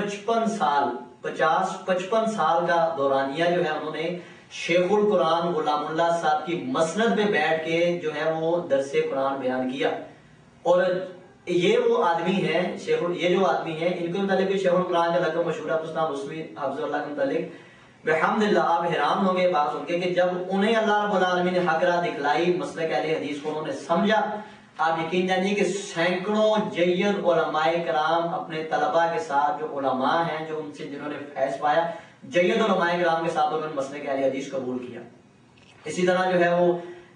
55 سال کا دورانیہ جو ہے انہوں نے شیخ القرآن غلام اللہ صاحب کی مسند پہ بیٹھ کے جو ہے وہ درس قرآن بیان کیا۔ اور یہ وہ آدمی ہیں یہ جو آدمی ہیں ان کے متعلق بھی شیخ القرآن کا لقب مشہور ہے عبدالسلام رستمی حافظ اللہ کے متعلق بحمدللہ آپ حیران ہوں گے بات سن کے کہ جب انہیں اللہ رب العالمین نے حق راہ دکھلائی مسلک اہل حدیث کو انہوں نے سمجھا، آپ یقین جانیے کہ سینکڑوں جید علماء کرام اپنے طلباء کے ساتھ جو علماء ہیں جو ان سے جنہوں نے فیض پایا جید علماء کرام کے ساتھ انہوں نے مسلک اہل حدیث قبول کیا۔ اسی طرح جو ہے وہ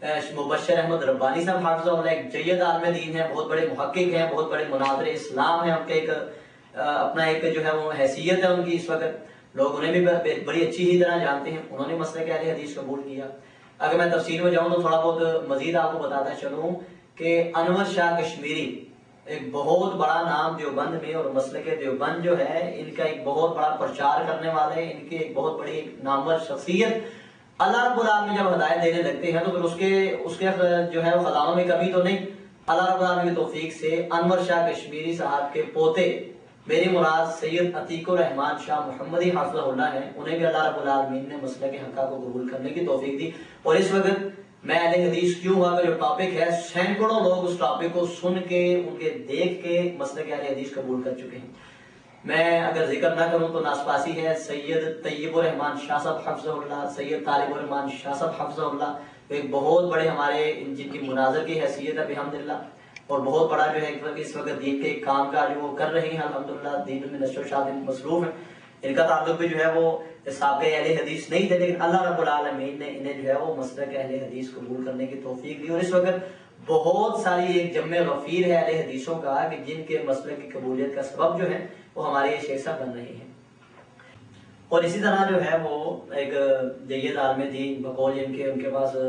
مبشر احمد ربانی صاحب حافظہ اللہ ایک جید عالم دین ہیں، بہت بڑے محقق ہیں، بہت بڑے مناظر اسلام ہیں، ان کے ایک اپنا ایک جو ہے وہ حیثیت ہے ان کی اس وقت، لوگ انہیں بھی بڑی اچھی ہی طرح جانتے ہیں، انہوں نے مسلک اہل حدیث قبول کیا۔ اگر میں تفسیر میں جاؤں تو تھوڑا بہت مزید آپ کو بتاتا چلوں کہ انور شاہ کشمیری ایک بہت بڑا نام دیوبند میں اور مسلک دیوبند جو ہے ان کا ایک بہت بڑا پرچار کرنے والے، ان کی ایک بہت بڑی نامور شخصیت۔ اللہ رب العالمین جب ہدایت دینے لگتے ہیں تو پھر اس کے جو ہے خزانوں میں کمی تو نہیں، اللہ رب العالمین کی توفیق سے انور شاہ کشمیری صاحب کے پوتے میری مراد سید عتیق الرحمان شاہ محمدی حافظہ اللہ ہیں، انہیں بھی اللہ رب العالمین نے مسلک حقہ کو قبول کرنے کی توفیق دی۔ اور اس وقت میں اہل حدیث کیوں ہوا کا جو ٹاپک ہے سینکڑوں لوگ اس ٹاپک کو سن کے ان کے دیکھ کے مسلک اہل حدیث قبول کر چکے ہیں۔ میں اگر ذکر نہ کروں تو ناسپاسی ہے سید طیب الرحمان شاہ صاحب حفظہ اللہ، سید طالب الرحمان شاہ صاحب حفظہ اللہ، ایک بہت بڑے ہمارے جن کی مناظر کی حیثیت ہے بحمدللہ، اور بہت بڑا جو ہے اس وقت دین کے کام کا جو وہ کر رہے ہیں الحمدللہ، دین میں نشر و شاد مصروف ہیں۔ ان کا تعلق بھی جو ہے وہ سابقہ اہل حدیث نہیں تھے لیکن اللہ رب العالمین نے انہیں جو ہے وہ مسلک اہل حدیث قبول کرنے کی توفیق دی، اور اس وقت بہت ساری ایک جمع غفیر ہے اہل حدیثوں کا کہ جن کے مسلک کی قبولیت کا سبب جو ہے وہ ہمارے یہ شیخ صاحب بن رہے ہیں۔ اور اسی طرح جو ہے وہ ایک جید عالم دین بقول ان کے پاس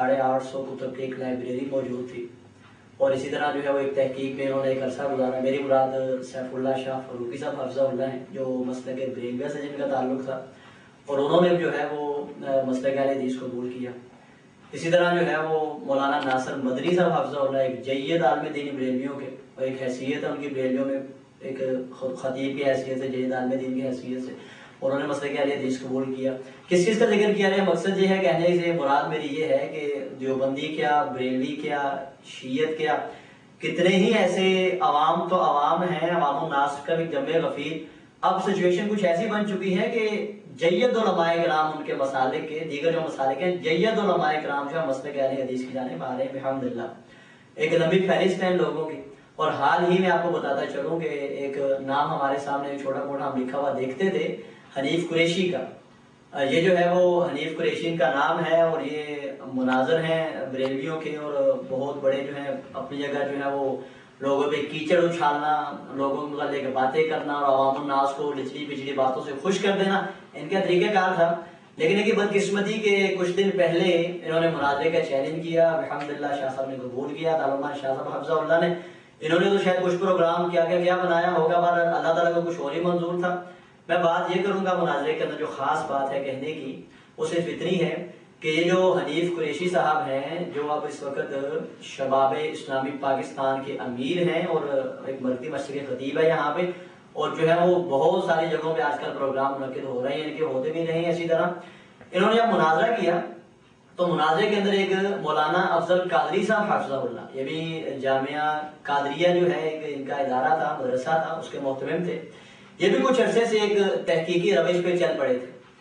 850 کتب کی ایک لائبریری موجود تھی، اور اسی طرح جو ہے وہ ایک تحقیق میں انہوں نے ایک عرصہ گزارا۔ میری مراد سیف اللہ شاہ فروقی صاحب حفظہ اللہ ہیں جو مسلک بریلویہ سے جن کا تعلق تھا، اور انہوں نے جو ہے وہ مسلک اہل حدیث قبول کیا۔ اسی طرح جو ہے وہ مولانا ناصر مدنی صاحب حفظہ اللہ ایک جید عالم دین بریلویوں کے، اور ایک حیثیت ہے ان کی بریلویوں میں ایک خطیب کی حیثیت سے، جید عالم دین کی حیثیت سے انہوں نے مسلک اہل حدیث قبول کیا۔ کس چیز کا ذکر کیا ہے؟ مقصد یہ ہے کہنے سے مراد میری یہ ہے کہ دیوبندی کیا، بریلوی کیا، شیعت کیا، کتنے ہی ایسے عوام تو عوام ہیں، عوام الناس کا بھی جمع غفیر۔ اب سچویشن کچھ ایسی بن چکی ہے کہ جید علماء کرام ان کے مسالک کے دیگر جو مسالک ہیں، جید علماء کرام جو ہے مسلک اہل حدیث کی جانب آ رہے ہیں بحمدللہ۔ ایک لمبی فہرست ہے ان لوگوں کی، اور حال ہی میں آپ کو بتاتا چلوں کہ ایک نام ہمارے سامنے چھوٹا موٹا ہم لکھا ہوا دیکھتے تھے حنیف قریشی کا۔ یہ جو ہے وہ حنیف قریشی کا نام ہے، اور یہ مناظر ہیں بریلویوں کے، اور بہت بڑے جو ہیں اپنی جگہ جو ہے وہ لوگوں پہ کیچڑ اچھالنا، لوگوں کے متعلق باتیں کرنا اور عوام الناس کو لچڑی پچڑی باتوں سے خوش کر دینا ان کا طریقہ کار تھا۔ لیکن ان کی بدقسمتی کے کچھ دن پہلے انہوں نے مناظرے کا چیلنج کیا، الحمدللہ شاہ صاحب نے قبول کیا، تعلقات شاہ صاحب حفظہ اللہ نے، انہوں نے تو شاید کچھ پروگرام کیا بنایا ہوگا، پر اللہ تعالیٰ کا کچھ اور ہی منظور تھا۔ میں بات یہ کروں گا مناظرے کے اندر جو خاص بات ہے کہنے کی وہ صرف اتنی ہے کہ یہ جو حنیف قریشی صاحب ہیں جو اب اس وقت شباب اسلامی پاکستان کے امیر ہیں اور ایک مرکزی مسجد کے خطیب ہے یہاں پہ، اور جو ہے وہ بہت ساری جگہوں پہ آج کل پروگرام منعقد ہو رہے ہیں، ان کے ہوتے بھی رہے ہیں۔ اسی طرح انہوں نے جب مناظرہ کیا تو مناظرے کے اندر ایک مولانا افضل قادری صاحب حافظہ اللہ، یہ بھی جامعہ قادریہ جو ہے ایک ان کا ادارہ تھا، مدرسہ تھا، اس کے محتمم تھے، یہ بھی کچھ عرصے سے ایک تحقیقی روش پہ چل پڑے تھے۔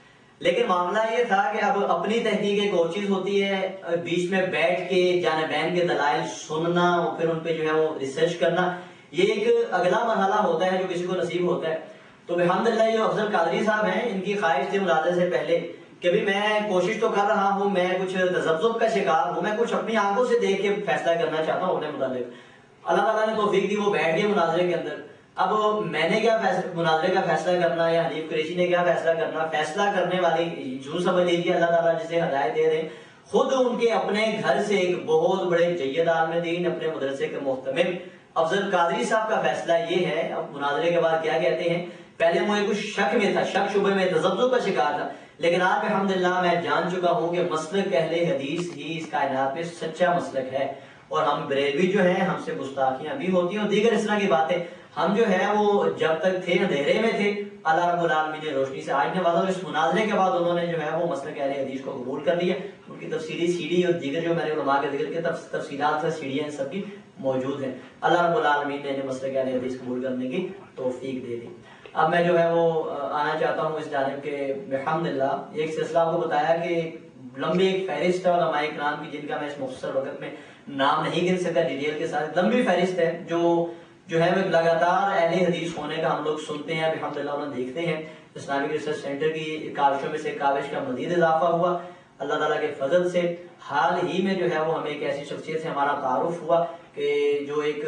لیکن معاملہ یہ تھا کہ اب اپنی تحقیق ایک اور چیز ہوتی ہے، بیچ میں بیٹھ کے جانبین کے دلائل سننا اور پھر ان پہ جو ہے وہ ریسرچ کرنا، یہ ایک اگلا مرحلہ ہوتا ہے جو کسی کو نصیب ہوتا ہے. تو الحمدللہ یہ افضل قادری صاحب ہیں، ان کی خواہش تھی مناظرے سے پہلے کہ بھی میں کوشش تو کر رہا ہوں، میں کچھ تذبذب کا شکار ہوں، میں کچھ اپنی آنکھوں سے دیکھ کے فیصلہ کرنا چاہتا ہوں اپنے متعلق. اللہ تعالیٰ نے توفیق دی، وہ بیٹھ گئے مناظرے کے اندر. اب میں نے کیا مناظرے کا فیصلہ کرنا یا حنیف قریشی نے کیا فیصلہ کرنا، فیصلہ کرنے والی یوں سمجھ لیجیے اللہ تعالیٰ جسے ہدایت دے دیں، خود ان کے اپنے گھر سے ایک بہت بڑے جید عالم دین، اپنے مدرسے کے محتمل افضل قادری صاحب کا فیصلہ یہ ہے. اب مناظرے کے بعد کیا کہتے ہیں، پہلے مجھے کچھ شک میں تھا، شک شبہ میں تذبذب کا شکار تھا، لیکن آج الحمدللہ میں جان چکا ہوں کہ مسلک اہل حدیث ہی اس کائنات میں سچا مسلک ہے. اور ہم بریلوی جو ہیں، ہم سے گستاخیاں بھی ہوتی ہیں اور دیگر اس طرح کی باتیں. ہم جو ہے وہ جب تک تھے اندھیرے میں تھے، اللہ رب العالمین نے روشنی سے آج نوازا، اور اس مناظرے کے بعد انہوں نے جو ہے وہ مسلک اہل حدیث کو قبول کر لیا. ان کی تفصیلی سیڑھی اور دیگر جو میں نے علماء کے ذکر کے تفصیلات سے سیڑھیاں سب کی موجود ہیں. اللہ رب العالمین نے مسلک اہل حدیث قبول کرنے کی توفیق دے دی. اب میں جو ہے وہ آنا چاہتا ہوں اس جانب کے الحمدللہ ایک سلسلہ آپ کو بتایا کہ لمبی ایک فہرست ہے علماء کرام کی، جن کا میں اس مختصر وقت میں نام نہیں گن سکتا ڈیٹیل کے ساتھ. لمبی فہرست ہے جو ہے وہ لگاتار اہل حدیث ہونے کا ہم لوگ سنتے ہیں، الحمدللہ انہیں دیکھتے ہیں. اسلامک ریسرچ سینٹر کی کاوشوں میں سے کاوش کا مزید اضافہ ہوا اللہ تعالیٰ کے فضل سے. حال ہی میں جو ہے وہ ہمیں ایک ایسی شخصیت سے ہمارا تعارف ہوا کہ جو ایک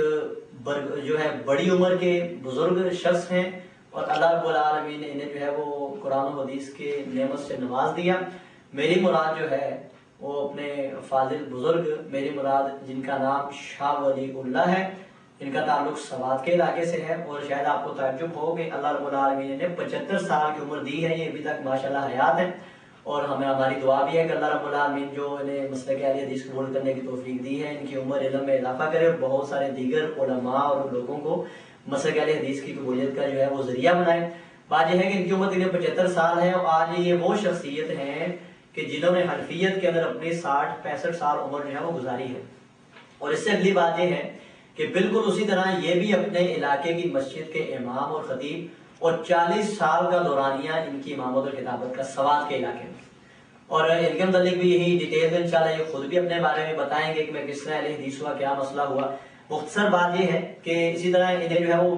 جو ہے بڑی عمر کے بزرگ شخص ہیں، اور اللہ رب العالمین نے انہیں جو ہے وہ قرآن و حدیث کے نعمت سے نواز دیا. میری مراد جو ہے وہ اپنے فاضل بزرگ، میری مراد جن کا نام شاہ ولی اللہ ہے، ان کا تعلق سوات کے علاقے سے ہے. اور شاید آپ کو تعجب ہو کہ اللہ رب العالمین نے 75 سال کی عمر دی ہے، یہ ابھی تک ماشاءاللہ حیات ہیں. اور ہماری دعا بھی ہے کہ اللہ رب العالمین جو انہیں مسلک اہل حدیث قبول کرنے کی توفیق دی ہے، ان کی عمر علم میں اضافہ کرے اور بہت سارے دیگر علماء اور لوگوں کو مسلک اہل حدیث کی قبولیت کا جو ہے وہ ذریعہ بنائے. بات یہ ہے کہ ان کی عمر 75 سال ہے، اور آج یہ وہ شخصیت ہیں کہ جنہوں نے حنفیت کے اندر اپنی 60-65 سال عمر جو ہے وہ گزاری ہے. اور اس سے اگلی بات یہ ہے کہ بالکل اسی طرح یہ بھی اپنے علاقے کی مسجد کے امام اور خطیب، اور 40 سال کا دورانیہ ان کی امامت اور خطابت کا سوات کے علاقے میں. اور ان کے متعلق بھی یہی ڈیٹیل میں انشاءاللہ یہ خود بھی اپنے بارے میں بتائیں گے کہ میں کس طرح اہل حدیث ہوا، کیا مسئلہ ہوا. مختصر بات یہ ہے کہ اسی طرح انہیں جو ہے وہ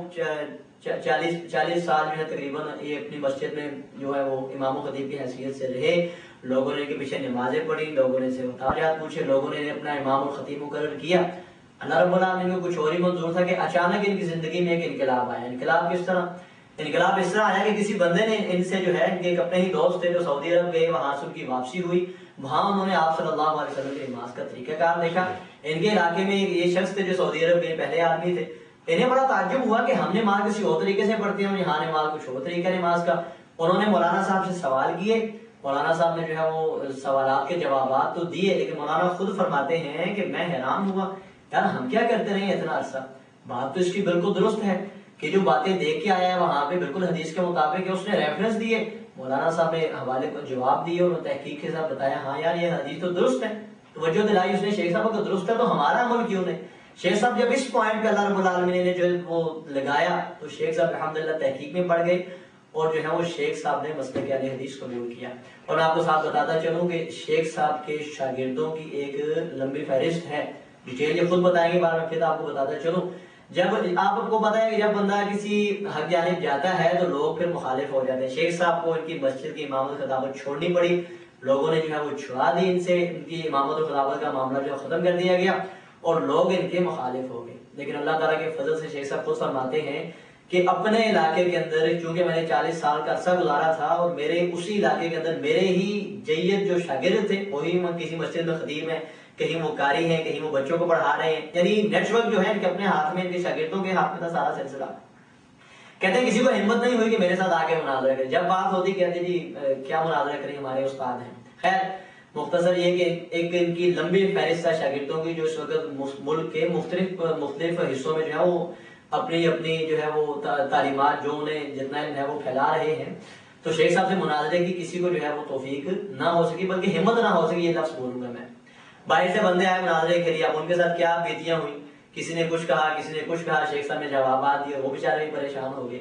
40 سال جو ہے تقریباً یہ اپنی مسجد میں جو ہے وہ امام و خطیب کی حیثیت سے رہے. لوگوں نے ان کے پیچھے نمازیں پڑھی، لوگوں نے سے مطالعات پوچھے، لوگوں نے اپنا امام و خطیب مقرر کیا. اللہ رب العالمین کو کچھ اور ہی منظور تھا کہ اچانک ان کی زندگی میں ایک انقلاب آیا. انقلاب کس طرح؟ انقلاب اس طرح آیا کہ کسی بندے نے ان سے جو ہے ایک اپنے ہی دوست تھے جو سعودی عرب گئے، وہاں سے ان کی واپسی ہوئی، وہاں انہوں نے آپ صلی اللہ علیہ وسلم کے نماز کا طریقہ کار دیکھا. ان کے علاقے میں یہ شخص تھے جو سعودی عرب گئے، پہلے آدمی تھے. انہیں بڑا تعجب ہوا کہ ہم نماز کسی اور طریقے سے پڑھتے ہیں، یہاں نماز کچھ اور طریقہ نماز کا. انہوں نے مولانا صاحب سے سوال کیے، مولانا صاحب نے جو ہے وہ سوالات کے جوابات تو دیے، لیکن مولانا خود فرماتے ہیں کہ میں حیران ہوا، یار ہم کیا کرتے رہے اتنا عرصہ. بات تو اس کی بالکل درست ہے کہ جو باتیں دیکھ کے آیا ہے وہاں پہ بالکل حدیث کے مطابق اس نے ریفرنس دیے. مولانا صاحب نے حوالے کو جواب دیے اور تحقیق کے ساتھ بتایا ہاں یار یہ حدیث تو درست ہے. توجہ دلائی اس نے شیخ صاحب کو، درست ہے تو ہمارا عمل کیوں نہیں. شیخ صاحب جب اس پوائنٹ پہ اللہ رب العالمین نے جو وہ لگایا تو شیخ صاحب الحمدللہ تحقیق میں پڑ گئے، اور جو ہے وہ شیخ صاحب نے مسلک اہل حدیث قبول کیا. اور میں آپ کو ساتھ بتاتا چلوں کہ شیخ صاحب کے شاگردوں کی ایک لمبی فہرست ہے، ڈیٹیل یہ خود بتائیں گے، بعد میں پھر آپ کو بتاتا چلوں. جب آپ کو پتا ہے کہ جب بندہ کسی حق جانب جاتا ہے تو لوگ پھر مخالف ہو جاتے ہیں. شیخ صاحب کو ان کی مسجد کی امامت خطابت چھوڑنی پڑی، لوگوں نے جو ہے وہ چھڑا دی ان سے، ان کی امامت و خطابت کا معاملہ جو ختم کر دیا گیا اور لوگ ان کے مخالف ہو گئے. لیکن اللہ تعالیٰ کے فضل سے شیخ صاحب خود فرماتے ہیں کہ اپنے علاقے کے اندر چونکہ میں نے 40 سال کا عرصہ گزارا تھا اور میرے اسی علاقے کے اندر میرے ہی جید جو شاگرد تھے وہی کسی مسجد میں خطیب ہیں، کہیں وہ قاری ہیں، کہیں وہ بچوں کو پڑھا رہے ہیں، یعنی نیٹ ورک جو ہے ان کے اپنے ہاتھ میں، ان کے شاگردوں کے ہاتھ میں تھا سارا سلسلہ. کہتے ہیں کسی کو ہمت نہیں ہوئی کہ میرے ساتھ آگے مناظرہ کرے. جب بات ہوتی کہتے جی کیا مناظرہ کریں، ہمارے استاد ہیں. خیر مختصر یہ کہ ایک ان کی لمبی فہرست ہے شاگردوں کی جو اس وقت ملک کے مختلف حصوں میں جو ہے وہ اپنی جو ہے وہ تعلیمات جو انہیں جتنا علم ہے وہ پھیلا رہے ہیں. تو شیخ صاحب سے مناظرے کی کسی کو جو ہے وہ توفیق نہ ہو سکی، بلکہ ہمت نہ ہو سکی، یہ لفظ بولوں گا میں. باہر سے بندے آئے مناظرے کے لیے، اب ان کے ساتھ کیا بیتیاں ہوئی، کسی نے کچھ کہا، کسی نے کچھ کہا، شیخ صاحب نے جوابات دیے، وہ بیچارے بھی پریشان ہو گئے.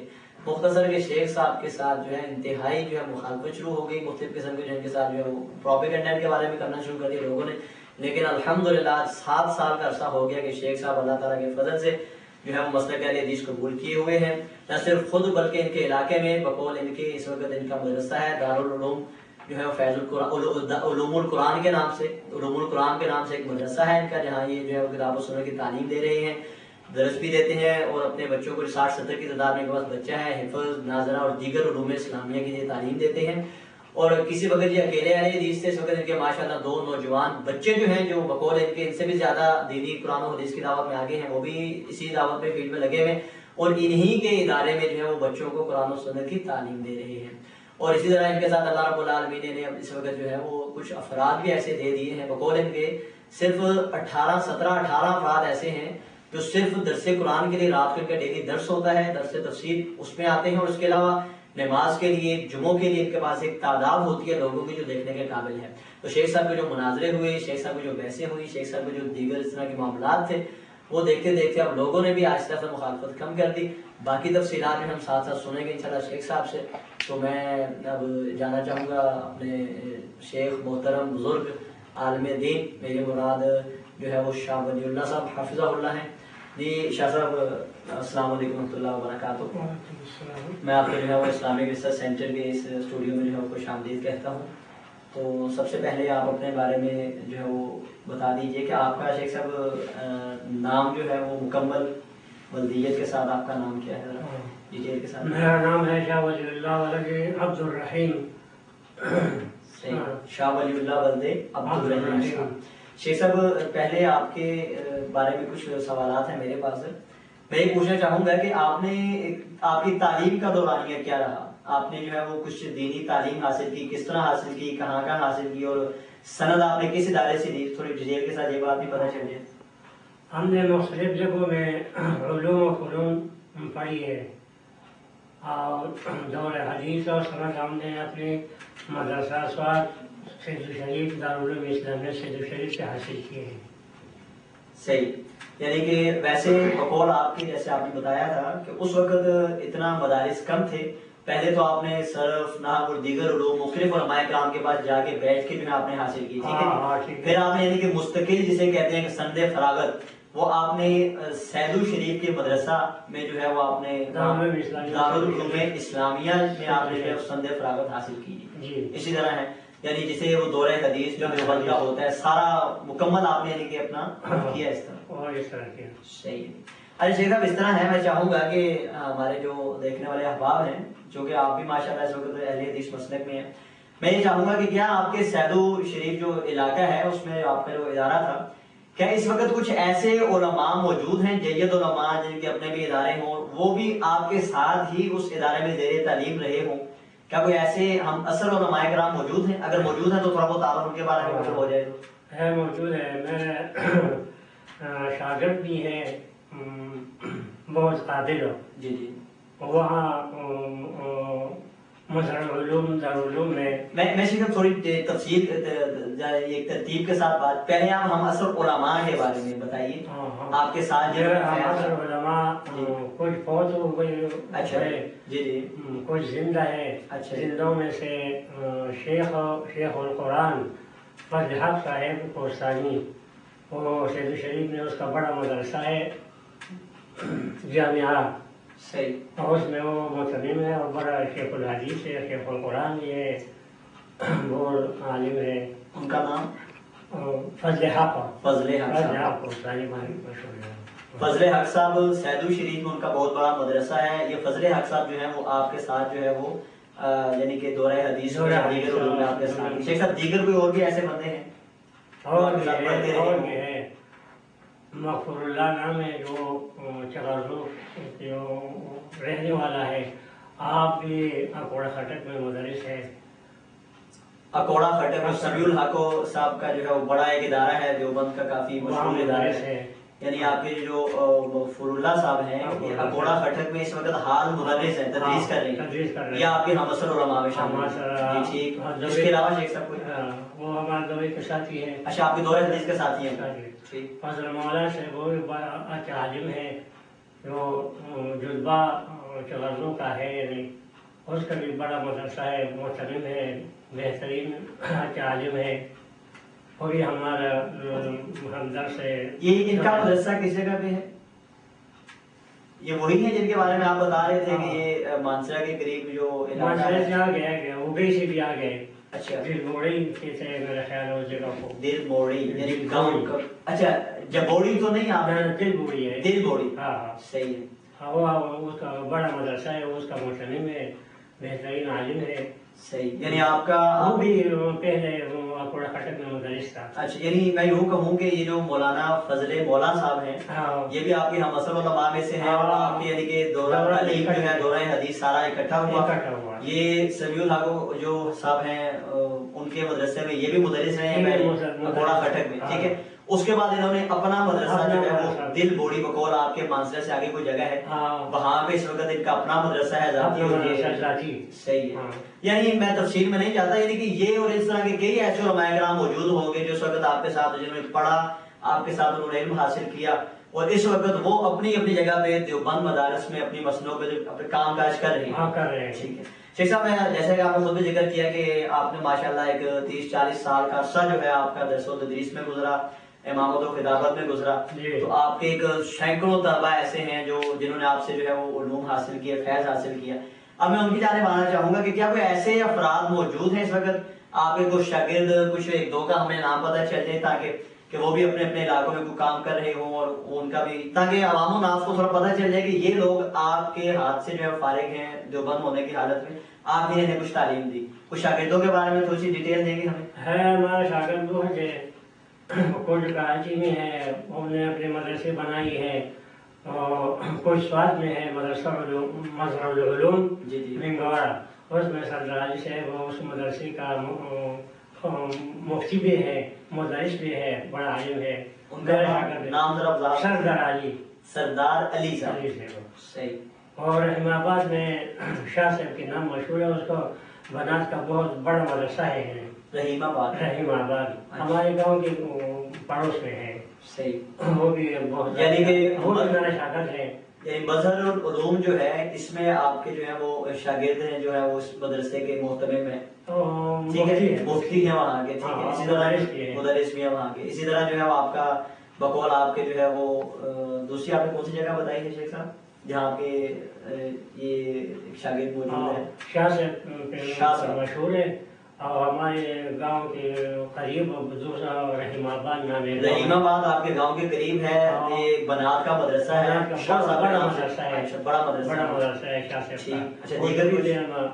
مختصر کہ شیخ صاحب کے ساتھ جو ہے انتہائی جو ہے مخالفت شروع ہو گئی مختلف قسم کے جن کے ساتھ جو ہے وہ پروپیگنڈا کے بارے میں کرنا شروع کر دیا لوگوں نے. لیکن الحمدللہ 7 سال کا عرصہ ہو گیا کہ شیخ صاحب اللہ تعالیٰ کے فضل سے جو ہے وہ مسلک اہل حدیث قبول کیے ہوئے ہیں. نہ صرف خود بلکہ ان کے علاقے میں بقول ان کے اس وقت ان کا مدرسہ ہے دارالعلوم جو ہے وہ فیض علوم القرآن کے نام سے ایک مدرسہ ہے ان کا, جہاں یہ جو ہے وہ کتاب و سنت کی تعلیم دے رہے ہیں, درس بھی دیتے ہیں اور اپنے بچوں کو 60-70 کی تعداد میں کے پاس بچہ ہے, حفظ ناظرہ اور دیگر علوم اسلامیہ کی یہ تعلیم دیتے ہیں. اور کسی وقت یہ اکیلے اہل حدیث سے اس وقت ان کے ماشاءاللہ 2 نوجوان بچے جو ہیں جو بقول ان کے ان سے بھی زیادہ دینی قرآن و حدیث کی دعوت میں آگے ہیں, وہ بھی اسی دعوت میں فیلڈ میں لگے ہوئے اور انہی کے ادارے میں جو ہے وہ بچوں کو قرآن و سنت کی تعلیم دے رہے ہیں. اور اسی طرح ان کے ساتھ اللہ رب العالمین نے اس وقت جو ہے وہ کچھ افراد بھی ایسے دے دیے ہیں بقول ان کے صرف 18 افراد ایسے ہیں جو صرف درس قرآن کے لیے رات کو ان کا ڈیلی درس ہوتا ہے, درس تفسیر اس میں آتے ہیں, اور اس کے علاوہ نماز کے لیے جمعوں کے لیے ان کے پاس ایک تعداد ہوتی ہے لوگوں کی جو دیکھنے کے قابل ہے. تو شیخ صاحب کے جو مناظرے ہوئے, شیخ صاحب کی جو بحثیں ہوئی, شیخ صاحب کے جو دیگر اس طرح کے معاملات تھے وہ دیکھتے دیکھتے اب لوگوں نے بھی آہستہ سے مخالفت کم کر دی. باقی تفصیلات میں ہم ساتھ ساتھ سنیں گے انشاءاللہ شیخ صاحب سے. تو میں اب جانا چاہوں گا اپنے شیخ محترم بزرگ عالم دین, میری مراد جو ہے وہ شاہ ولی اللہ صاحب حافظہ اللہ ہیں. جی شاہ صاحب السلام علیکم ورحمۃ اللہ وبرکاتہ. میں آپ کے جو ہے وہ اسلامک ریسرچ سینٹر کے اس اسٹوڈیو میں جو ہے وہ خوش آمدید کہتا ہوں. تو سب سے پہلے آپ اپنے بارے میں جو ہے وہ بتا دیجئے کہ آپ کا شیخ صاحب نام جو ہے وہ مکمل بلدیت کے ساتھ آپ کا نام کیا ہے, ڈیٹیل کے ساتھ. میرا نام ہے شاہ ولی اللہ ولد عبد الرحیم. شاہ ولی اللہ ولد عبد الرحیم. شیخ صاحب پہلے آپ کے بارے میں کچھ سوالات ہیں میرے پاس. میں یہ پوچھنا چاہوں گا کہ آپ کی تعلیم کا دورانیہ کیا رہا, آپ نے جو ہے وہ کچھ دینی تعلیم حاصل کی, کس طرح حاصل کی, کہاں حاصل کی, اور سند آپ نے کس ادارے سے لی, تھوڑی ڈیٹیل کے ساتھ یہ بات بھی پتہ چل جائے. ہم نے مختلف جگہوں میں علوم و فنون پڑھی ہے اور دور حدیث اور سند ہم نے اپنے مدرسہ سواد سید الشریف دارالعلوم اسلامیہ سید الشریف سے حاصل کیے ہیں. صحیح, یعنی کہ ویسے بقول آپ کی جیسے آپ نے بتایا تھا کہ اس وقت اتنا مدارس کم تھے, پہلے تو آپ نے صرف نحو اور دیگر علوم مختلف علماء کرام کے پاس جا کے بیٹھ کے جو ہے آپ نے حاصل کی, ٹھیک ہے. پھر آپ نے یعنی کہ مستقل جسے کہتے ہیں کہ سند فراغت, وہ آپ نے سید الشریف کے مدرسہ میں جو ہے وہ آپ نے دارالعلوم اسلامیہ میں آپ نے سند فراغت حاصل کی. اسی طرح ہے یعنی جسے وہ دورہ حدیث جو دیوبند کا ہوتا ہے سارا مکمل آپ نے یعنی کہ اپنا کیا اس طرح. صحیح. اچھا شیخ صاحب اس طرح ہے, میں چاہوں گا کہ ہمارے جو دیکھنے والے احباب ہیں جو کہ آپ بھی ماشاءاللہ اس وقت اہل حدیث مسلک میں ہیں, میں یہ چاہوں گا کہ کیا آپ کے سید الشریف جو علاقہ ہے اس میں آپ کا جو ادارہ تھا, کیا اس وقت کچھ ایسے علماء موجود ہیں جید علماء جن کے اپنے بھی ادارے ہوں, وہ بھی آپ کے ساتھ ہی اس ادارے میں زیر تعلیم رہے ہوں, کیا کوئی ایسے ہم اصل علماء کرام موجود ہیں؟ اگر موجود ہیں تو تھوڑا بہت آپ ان کے بارے میں ہو جائے. ہے موجود ہے, میں شاگرد بھی ہے بہت قابل ہو. جی جی. وہاں مظہر دارالعلوم میں صرف تھوڑی تفصیل ایک ترتیب کے ساتھ بات, پہلے آپ ہم اصل علماء کے بارے میں بتائیے آپ کے ساتھ. اصل علماء کچھ فوت ہو گئے, اچھا جی جی, کچھ زندہ ہے. زندوں میں سے شیخ القرآن فضل حق صاحب کوستانی, وہ سید الشریف میں اس کا بڑا مدرسہ ہے جامعہ, صحیح, اور اس میں وہ متمم ہے اور بڑا شیخ الحدیث ہے, شیخ القرآن بھی ہے, وہ عالم ہے. ان کا نام فضل حق کوستانی مشہور ہے. فضل حق صاحب سید الشریف میں ان کا بہت بڑا مدرسہ ہے. یہ فضل حق صاحب جو ہے وہ آپ کے ساتھ جو ہے وہ یعنی کہ دورہ حدیث دیگر علوم میں آپ کے ساتھ. شیخ صاحب دیگر کوئی اور بھی ایسے بندے ہیں؟ اور بھی ہے, مغفور اللہ نام ہے جو چغرزوف جو رہنے والا ہے. آپ بھی اکوڑا خٹک میں مدرس ہے. اکوڑا خٹک میں سمیع الحق صاحب کا جو ہے وہ بڑا ایک ادارہ ہے دیوبند کا, کافی مشہور ادارہ ہے. یعنی آپ کے جو مغفور اللہ صاحب ہیں یہ اکوڑا خٹک میں اس وقت حال مدرس ہیں, تدریس کر رہے ہیں, یا آپ کے ہم اصل علماء میں شامل. ٹھیک, اس کے علاوہ شیخ صاحب کوئی؟ وہ ہمارے دورے کے ساتھی ہیں. اچھا, آپ کے دورہ حدیث کے ساتھی ہیں. فضل مولا سے وہ بھی بڑا اچھا عالم ہے, जो जुल्बा चगर्रों का है, यानी उसका भी बड़ा मदरसा है, मोहतरम है, बेहतरीन आलिम है। और ये हमारा हमदर्स है। ये इनका मदरसा किस जगह पे है? ये वही है जिनके बारे में आप बता रहे थे कि ये मानसरा के करीब जो मानसरा से आ गया उबई से भी आ गए। अच्छा, दिल मोड़ी से मेरा ख्याल है उस जगह को। दिल मोड़ी यानी गांव। अच्छा, जबोड़ी तो नहीं आप? दिल मोड़ी है। दिल मोड़ी, हाँ सही है। हाँ, वो उसका बड़ा मदरसा है, उसका मोहतरम है, बेहतरीन आलिम है। सही, यानी आपका वो भी पहले अकोड़ा खटक में मुदरिस था। अच्छा, यानी मैं यूँ कहूँ कि ये जो मौलाना फजले मौला साहब हैं, ये भी आपके हम असल उलमा में से हैं और आपके यानी कि दौरा तालीम जो है, दौरा हदीस सारा इकट्ठा हुआ। ये समीउल हक जो साहब हैं उनके मदरसे में ये भी मुदरिस रहे हैं अकोड़ा खटक में, ठीक है। उसके बाद इन्होंने अपना मदरसा जो है वो दिल बोड़ी बकौल आपके मानसरा से आगे कोई जगह है, वहाँ पे इस वक्त इनका अपना मदरसा है, जाती। सही है। यानी मैं तफसील में नहीं जाता, यानी कि ये और इस तरह के कई ऐसे उलमाए किराम मौजूद होंगे जो इस वक्त आपके साथ, जिन्होंने पढ़ा, आपके साथ उन्होंने इल्म हासिल किया और इस वक्त वो अपनी अपनी जगह पे देवबंद मदारस में अपनी मसलों पे अपने काम काज कर रहे हैं। ठीक है शेख साहब, मैं जैसे कि आपने खुद भी जिक्र किया कि आपने माशाल्लाह एक 30-40 साल का अरसा जो है आपका दरस व तदरीस में गुजरा, इमामत और खिताबत में गुजरा, तो आपके एक सैकड़ों तलबा ऐसे हैं जो जिन्होंने आपसे जो है वो उलूम हासिल किया, फैज हासिल किया। अब मैं उनकी जानिब आना चाहूंगा कि क्या कोई ऐसे अफराद मौजूद हैं इस वक्त आपके कुछ शागिर्द, कुछ एक दो का हमें नाम पता चल जाए ताकि कि वो भी अपने अपने इलाकों में कोई काम कर रहे हों और उनका भी, ताकि अवाम नास को थोड़ा पता चल जाए कि ये लोग आपके हाथ से जो है फारिग हैं देवबंद होने की हालत में, आपने इन्हें कुछ तालीम दी। कुछ शागिर्दों के बारे में थोड़ी सी डिटेल देंगे हमें? है हमारा शागिर्द वो है कुछ कराची में है, उन्होंने अपने मदरसे बनाई है और कुछ स्वाद में है मदरसा उलूम मिंगवाड़ा, उसमें सरदारी से वो उस मदरसे का मुफ्ती भी है, मुदरिस भी है, बड़ा आलिम है। उनका नाम जरा सरदार अली साहब। सही। और रहमाबाद में शाह साहब के नाम मशहूर है, उसको बनात का बहुत बड़ा मदरसा है रहीमाबाद हमारे गांव के पड़ोस में है। सही। वो भी बहुत, यानी कि वो भी मेरा शागिर्द है। मजहर और उलूम जो है इसमें आपके जो है वो शागिर्द हैं जो है वो उस मदरसे के मोहतमिम है, ठीक है, मुफ्ती है वहाँ के, ठीक है, इसी तरह मुदरिस भी है वहाँ के। इसी तरह जो है वो आपका बकौल आपके जो है वो दूसरी आपने कौन सी जगह बताई है शेख साहब जहाँ पे ये शागिर्द मौजूद है? शाह से मशहूर है और हमारे गांव के करीब रहीमाबाद नाम है। रहीमाबाद आपके गांव के करीब है, ये बनात का मदरसा है, बड़ा मदरसा है, बड़ा मदरसा है शाह से। अच्छा, दीगर भी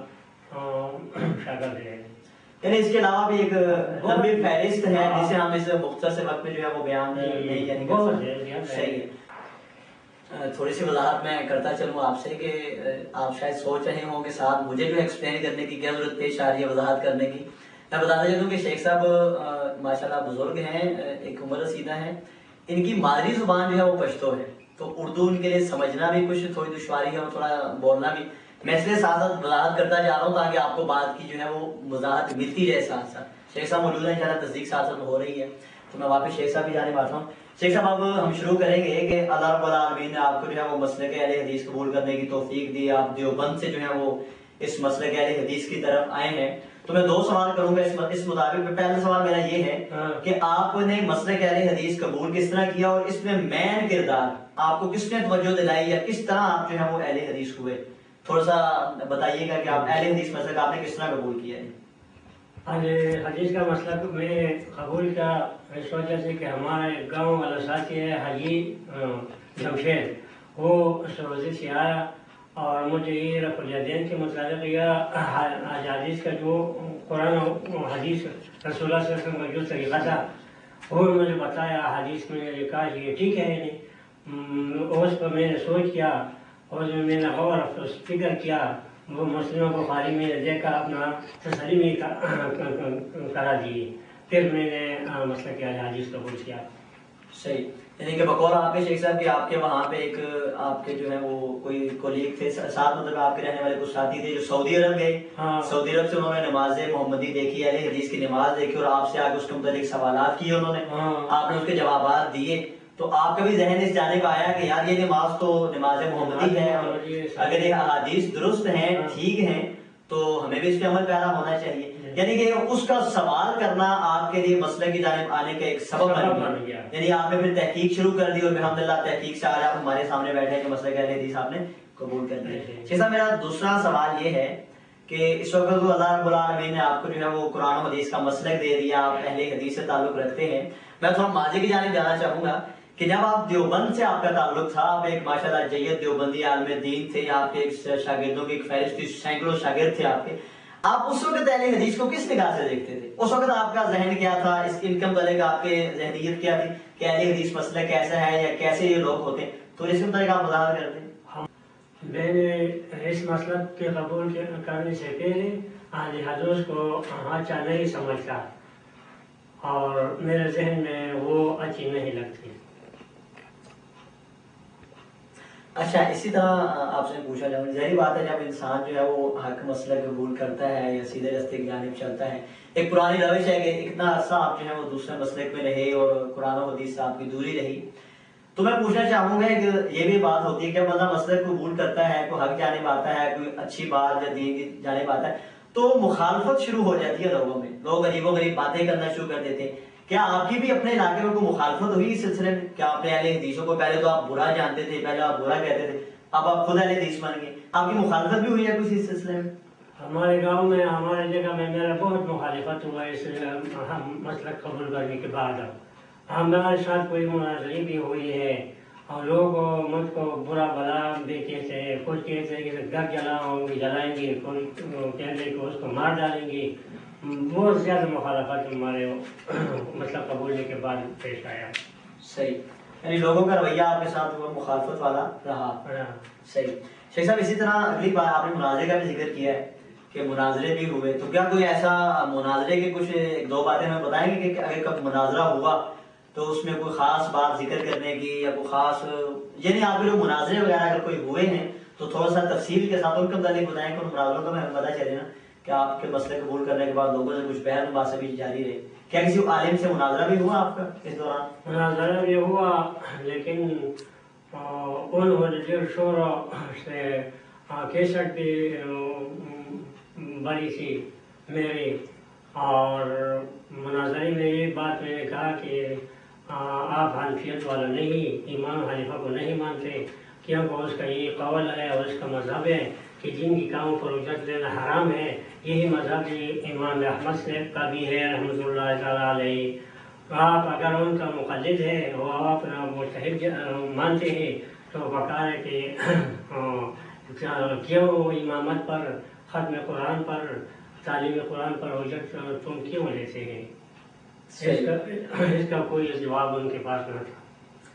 शागिर्द है। यानी इसके अलावा भी एक लंबी फहरिस्त है जिसे हम इस मुख्तर से वक्त में जो है वो बयान नहीं यानी कर सकते। सही है। थोड़ी सी वजाहत मैं करता चलूँ आपसे कि आप शायद सोच रहे होंगे साथ मुझे जो एक्सप्लेन करने की क्या जरूरत पेश आ रही है वजाहत करने की। मैं बताता चलूँ कि शेख साहब माशाल्लाह बुजुर्ग हैं, एक उम्र रसीदा हैं, इनकी मादरी जुबान जो है वो पश्तो है, तो उर्दू उनके लिए समझना भी कुछ थोड़ी दुश्वारी है और थोड़ा बोलना भी। मैं इसलिए साथ साथ वजाहत करता जा रहा हूँ ताकि आपको बात की जो है वो वजाहत मिलती जाए साथ साथ। शेख साहब मौजूद है, इंशाल्लाह तस्दीक साथ साथ हो रही है, तो मैं वापस शेख साहब की जानिब आता हूँ। शेख साहब अब हम शुरू करेंगे कि अल्लाह रब्बुल आलमीन ने आपको जो है वो मसले के अहले हदीस कबूल करने की तौफीक दी, आप देवबंद से जो है वो इस मसले के अहले हदीस की तरफ आए हैं। तो मैं दो सवाल करूंगा इस मुताबिक। पहला सवाल मेरा ये है कि आपने मसले के अहले हदीस कबूल किस तरह किया और इसमें मैन किरदार आपको किसने तवज्जो दिलाई या किस तरह आप जो है वो अहले हदीस हुए, थोड़ा सा बताइएगा कि आप अहले हदीस मसले का आपने किस तरह कबूल किया है? हदीस का मसला मैंने कबूल किया इस वजह से कि हमारे गांव वाला साथी है हाजी जमशेद, वो सरोजे से आया और मुझे ये रफ़ुल-यदैन के मुताबिक या हदीस का जो कुरान हदीस रसूलुल्लाह सल्लल्लाहु अलैहि वसल्लम का जो तरीक़ा था वो मुझे बताया, हदीस में लिखा ये ठीक है नहीं। उस पर मैंने सोच किया और जो मैंने गौर फिक्र किया, वो मुस्लिम बुखारी में देखा, अपना तसल्ली में करा दिए, फिर मैंने मसला किया हदीस कबूल किया। सही। यानी कि बकौल आपके शेख साहब कि आपके वहाँ पे एक आपके जो है वो कोई कोलीग थे साथ, मतलब आपके रहने वाले कुछ साथी थे जो सऊदी अरब गए, सऊदी अरब से उन्होंने नमाज मोहम्मदी देखी, अहले हदीस की नमाज देखी और आपसे आगे उसके मुताबिक सवालात किए उन्होंने, आपने उसके जवाबात दिए تو آپ کا بھی ذہن اس جانب آیا کہ یار یہ نماز تو نماز محمدی ہے، اور اگر یہ احادیث درست ہیں ٹھیک ہیں تو ہمیں بھی اس پہ عمل پیرا ہونا چاہیے، یعنی کہ اس کا سوال کرنا آپ کے لیے مسئلے کی جانب آنے کا ایک سبب بن گیا، یعنی آپ نے پھر تحقیق شروع کر دی اور الحمدللہ تحقیق سے آج آپ ہمارے سامنے بیٹھے کہ مسئلہ اہل حدیث آپ نے قبول کر لیا۔ جیسا میرا دوسرا سوال یہ ہے کہ اس وقت تو اللہ رب العالمین نے آپ کو جو ہے وہ قرآن و حدیث کا مسلک دے دیا، آپ اہل حدیث سے تعلق رکھتے ہیں، میں تھوڑا ماضی کی جانب جانا چاہوں گا کہ جب آپ دیوبند سے آپ کا تعلق تھا، آپ ایک ماشاءاللہ جید دیوبندی عالم دین تھے، آپ کے ایک شاگردوں کی ایک فہرست تھی، سینکڑوں شاگرد تھے آپ اس وقت اہل حدیث کو کس نگاہ سے دیکھتے تھے؟ اس وقت آپ کا ذہن کیا تھا، اس انکم متعلق آپ کے ذہنیت کیا تھی کہ اہل حدیث مسئلہ کیسا ہے یا کیسے یہ لوگ ہوتے ہیں، تو اس کے متعلق آپ وضاحت کر دیں۔ میں نے اس مسلک کے قبول کرنے سے پہلے اہل حدیث کو اچھا نہیں سمجھتا اور میرے ذہن میں وہ اچھی نہیں لگتی۔ اچھا، اسی طرح آپ سے پوچھا جاؤں، ظاہری بات ہے جب انسان جو ہے وہ حق مسئلہ قبول کرتا ہے یا سیدھے راستے کی جانب چلتا ہے، ایک پرانی روش ہے کہ اتنا عرصہ آپ جو ہے وہ دوسرے مسلک میں رہے اور قرآن و حدیث سے آپ کی دوری رہی، تو میں پوچھنا چاہوں گا کہ یہ بھی بات ہوتی ہے کہ بندہ مسلک قبول کرتا ہے، کوئی حق جانب آتا ہے، کوئی اچھی بات یا دین کی جانب آتا ہے تو مخالفت شروع ہو جاتی ہے لوگوں میں، لوگ عجیب و غریب باتیں کرنا شروع کر دیتے ہیں۔ کیا آپ کی بھی اپنے علاقے میں کوئی مخالفت ہوئی اس سلسلے میں؟ کیا آپ نے اہل حدیثوں کو پہلے تو آپ برا جانتے تھے، پہلے آپ برا کہتے تھے، اب آپ خود اہل حدیث بن گئے، آپ کی مخالفت بھی ہوئی ہے کسی اس سلسلے میں؟ ہمارے گاؤں میں، ہمارے جگہ میں میرا بہت مخالفت ہوا اس مسلک قبول کرنے کے بعد۔ ہمارے ساتھ کوئی مناظری بھی ہوئی ہے اور لوگ مجھ کو برا بلا بھی کہتے ہیں، کچھ کہتے ہیں کہ گھر جلائیں گے، کوئی کہتے ہیں کہ اس کو مار ڈالیں گے، بہت زیادہ مخالفت ہمارے مطلب قبولنے کے بعد پیش آیا۔ صحیح، یعنی لوگوں کا رویہ آپ کے ساتھ وہ مخالفت والا رہا۔ صحیح شیخ صاحب، اسی طرح اگلی بار آپ نے مناظرے کا بھی ذکر کیا ہے کہ مناظرے بھی ہوئے، تو کیا کوئی ایسا مناظرے کے کچھ ایک دو باتیں ہمیں بتائیں گے کہ اگر کب مناظرہ ہوا تو اس میں کوئی خاص بات ذکر کرنے کی یا کوئی خاص، یعنی آپ کے جو مناظرے وغیرہ اگر کوئی ہوئے ہیں تو تھوڑا سا تفصیل کے ساتھ ان کا متعلق بتائیں کہ ان مناظروں کا ہمیں پتہ چلے نا کہ آپ کے مسئلے قبول کرنے کے بعد لوگوں سے کچھ بحث مباحثہ بھی جاری رہے۔ کیا کسی عالم سے مناظرہ بھی ہوا آپ کا اس دوران؟ مناظرہ بھی ہوا، لیکن ان حجر شورا سے کیسٹ بھی بڑی سی میری، اور مناظرے میں یہ بات میں نے کہا کہ آپ حنفیت والا نہیں، امام حنیفہ کو نہیں مانتے، کیونکہ اس کا یہ قول ہے اور اس کا مذہب ہے کہ جن کی کاموں پر اجرت لینا حرام ہے، یہی مذہب امام احمد سے کا بھی ہے رحمۃ اللہ تعالیٰ علیہ۔ آپ اگر ان کا مقلد ہے وہ آپ مجتہد مانتے ہیں تو بقا ہے کہ کیوں امامت پر، ختم قرآن پر، تعلیم قرآن پر اجرت تم کیوں لیتے ہیں؟ اس کا کوئی جواب ان کے پاس نہ تھا۔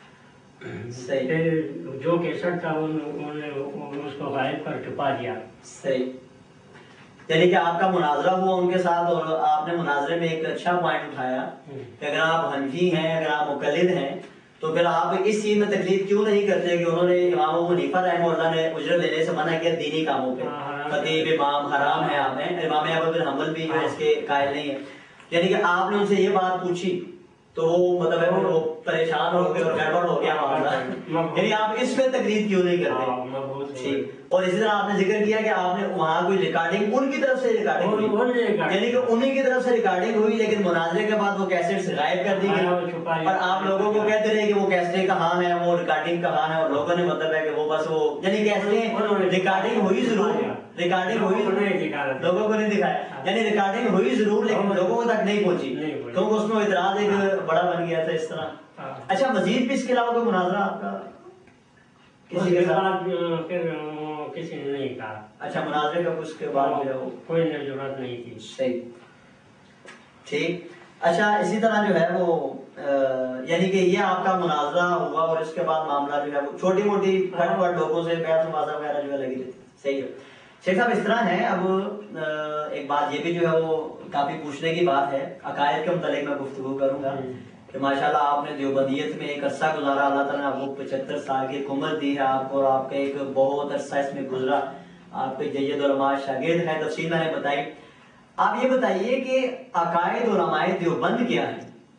جو کیسٹ تھا انہوں نے اس کو غائب کر چھپا دیا۔ صحیح، یعنی کہ آپ کا مناظرہ ہوا ان کے ساتھ اور آپ نے مناظرے میں ایک اچھا پوائنٹ اٹھایا کہ اگر آپ حنفی ہیں، اگر آپ مقلد ہیں تو پھر آپ اس چیز میں تکلیف کیوں نہیں کرتے کہ انہوں نے امام ابو حنیفہ رحمہ اللہ نے اجرت لینے سے منع کیا دینی کاموں پہ، خطیب امام حرام ہے، آپ ہیں امام احمد بن حنبل بھی جو اس کے قائل نہیں ہے، یعنی کہ آپ نے ان سے یہ بات پوچھی تو وہ مطلب ہے وہ پریشان ہو گئے اور گڑبڑ ہو گیا معاملہ، یعنی آپ اس پہ تکلیف کیوں نہیں کرتے؟ ٹھیک، اور اسی طرح آپ نے ذکر کیا کہ آپ نے وہاں کوئی ریکارڈنگ ان کی طرف سے ریکارڈنگ ہوئی، یعنی کہ انہیں کی طرف سے ریکارڈنگ ہوئی لیکن مناظرے کے بعد وہ کیسٹ غائب کر دی گئی اور آپ لوگوں کو کہتے رہے کہ وہ کیسٹیں کہاں ہیں، وہ ریکارڈنگ کہاں ہے، اور لوگوں نے مطلب ہے کہ وہ بس وہ یعنی کیسٹیں ریکارڈنگ ہوئی ضرور، ریکارڈنگ ہوئی لوگوں کو نہیں دکھایا، یعنی ریکارڈنگ ہوئی ضرور لیکن لوگوں تک نہیں پہنچی کیونکہ اس میں اعتراض ایک بڑا بن گیا تھا اس طرح۔ اچھا، مزید بھی اس کے علاوہ کوئی مناظرہ آپ کا کسی کے ساتھ؟ پھر کسی نے نہیں کہا۔ اچھا، مناظرے کا اس کے بعد جو ہے کوئی ضرورت نہیں تھی۔ صحیح، ٹھیک۔ اچھا، اسی طرح جو ہے وہ یعنی کہ یہ آپ کا مناظرہ ہوا اور اس کے بعد معاملہ جو ہے وہ چھوٹی موٹی پھٹ پٹ لوگوں سے بحث مباحثہ وغیرہ جو ہے لگی رہتی۔ صحیح ہے شیخ صاحب، اس طرح ہے، اب ایک بات یہ بھی جو ہے وہ کافی پوچھنے کی بات ہے، عقائد کے متعلق میں گفتگو کروں گا کہ ماشاءاللہ آپ نے دیوبندیت میں ایک عرصہ گزارا، اللہ تعالیٰ نے آپ کو 75 سال کی ایک عمر دی ہے آپ کو، اور آپ کا ایک بہت عرصہ اس میں گزرا، آپ کے جید علماء شاگرد ہیں، تفصیل میں نے بتائی۔ آپ یہ بتائیے کہ عقائد علماء دیوبند کیا ہے،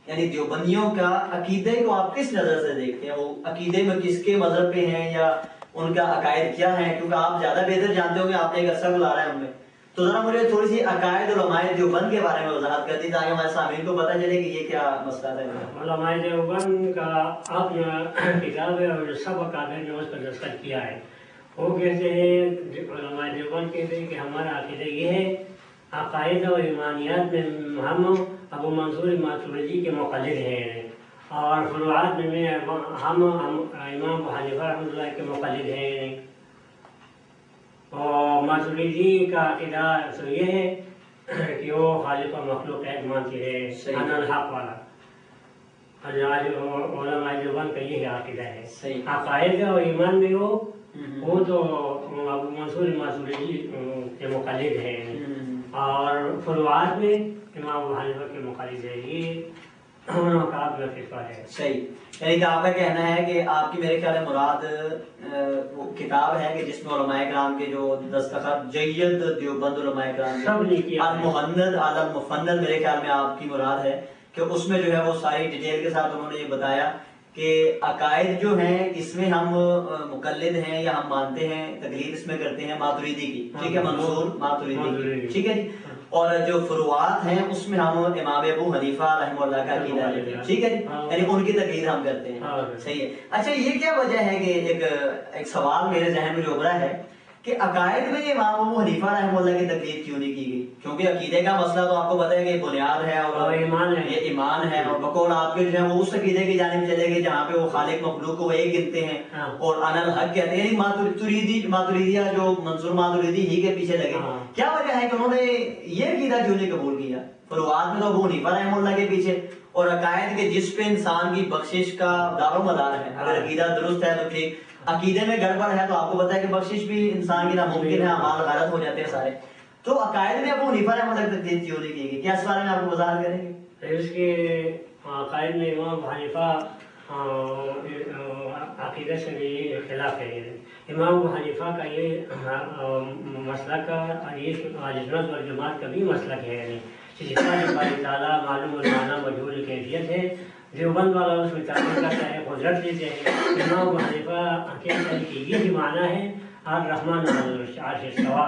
یعنی دیوبندیوں کا عقیدے کو آپ کس نظر سے دیکھتے ہیں؟ وہ عقیدے میں کس کے مذہب پہ ہیں یا ان کا عقائد کیا ہے؟ کیونکہ آپ زیادہ بہتر جانتے ہوں گے، آپ نے ایک عرصہ گزارا ہے ہم میں، تو ذرا مجھے تھوڑی سی عقائد علماء دیوبند کے بارے میں وضاحت کر دی تاکہ ہمارے سامعین کو پتہ چلے کہ یہ کیا مسئلہ ہے۔ علماء دیوبند کا اپنا کتاب ہے اور سب اکابر نے اس پر دستخط کیا ہے۔ وہ کہتے ہیں، علماء دیوبند کہتے ہیں کہ ہمارا عقیدہ یہ ہے، عقائد اور ایمانیات میں ہم ابو منصور ماتوریدی کے مقلد ہیں، اور فروعات میں ہم امام ابو حنیفہ رحمۃ اللہ کے مقلد ہیں۔ اور ماتوریدی کا عقیدہ تو یہ ہے کہ وہ خالق و مخلوق ایک مانتی ہے، انا الحق والا۔ علماء دیوبند کا یہ عقیدہ ہے۔ عقائد اور ایمان میں وہ تو ابو منصور ماتوریدی کے مقلد ہیں، اور فروعات میں امام ابو حنیفہ کے مقلد ہے۔ یہ انہوں کا اپنا فقہ ہے۔ صحیح، یعنی کہ آپ کا کہنا ہے کہ آپ کی میرے خیال ہے مراد وہ کتاب ہے کہ جس میں علماء کرام کے جو دستخط جید دیوبند علماء کرام المحند علی المفند، میرے خیال میں آپ کی مراد ہے کہ اس میں جو ہے وہ ساری ڈیٹیل کے ساتھ انہوں نے یہ بتایا کہ عقائد جو ہیں اس میں ہم مقلد ہیں یا ہم مانتے ہیں، تقلید اس میں کرتے ہیں ماتوریدی کی، ٹھیک ہے، منصور ماتوریدی، ٹھیک ہے جی، اور جو فروعات ہیں اس میں ہم امام ابو حنیفہ رحمہ اللہ کا عقیدہ لیتے ہیں، ٹھیک ہے جی، یعنی ان کی تقلید ہم کرتے ہیں۔ صحیح ہے۔ اچھا، یہ کیا وجہ ہے کہ ایک سوال میرے ذہن میں جو ابھرا ہے کہ عقائد میں امام ابو حنیفہ رحمہ اللہ کی تقلید کیوں نہیں کی گئی؟ کیونکہ عقیدے کا مسئلہ تو آپ کو پتہ ہے کہ بنیاد ہے اور یہ ایمان ہے، اور بقول آپ کے جو ہے وہ اس عقیدے کی جانب چلے گئے جہاں پہ وہ خالق مخلوق کو ایک گنتے ہیں اور انا الحق کہتے ہیں، ماتوریدیہ جو منصور ماتوریدی ہی کے پیچھے لگے۔ کیا وجہ ہے کہ انہوں نے یہ عقیدہ کیوں نہیں قبول کیا؟ فروعات میں تو ابو حنیفہ رحمہ اللہ کے پیچھے، اور عقائد کے جس پہ انسان کی بخشش کا دار و مدار ہے، اگر عقیدہ درست ہے تو ٹھیک، عقیدے میں گڑبڑ ہے تو آپ کو پتا ہے کہ بخشش بھی انسان کی ناممکن ہے، اعمال غلط ہو جاتے ہیں سارے۔ تو عقائد میں ابو حنیفہ رحمہ اللہ کی تقلید کیوں نہیں کی گئی؟ کیا اس بارے میں آپ کو وضاحت کریں گے؟ اس کے عقائد میں امام ابو حنیفہ عقیدہ سے بھی خلاف ہے۔ امام ابو حنیفہ کا یہ مسلک اہل سنت والجماعت کا بھی مسلک ہے، اللہ تعالیٰ معلوم المعنی مجہول کیفیت ہے۔ دیوبند والا اس میں تعبیر کرتا ہے، قدرت لیتے ہیں۔ امام ابو حنیفہ کہتا ہے کہ یہ معنی ہے الرحمن علی العرش استویٰ،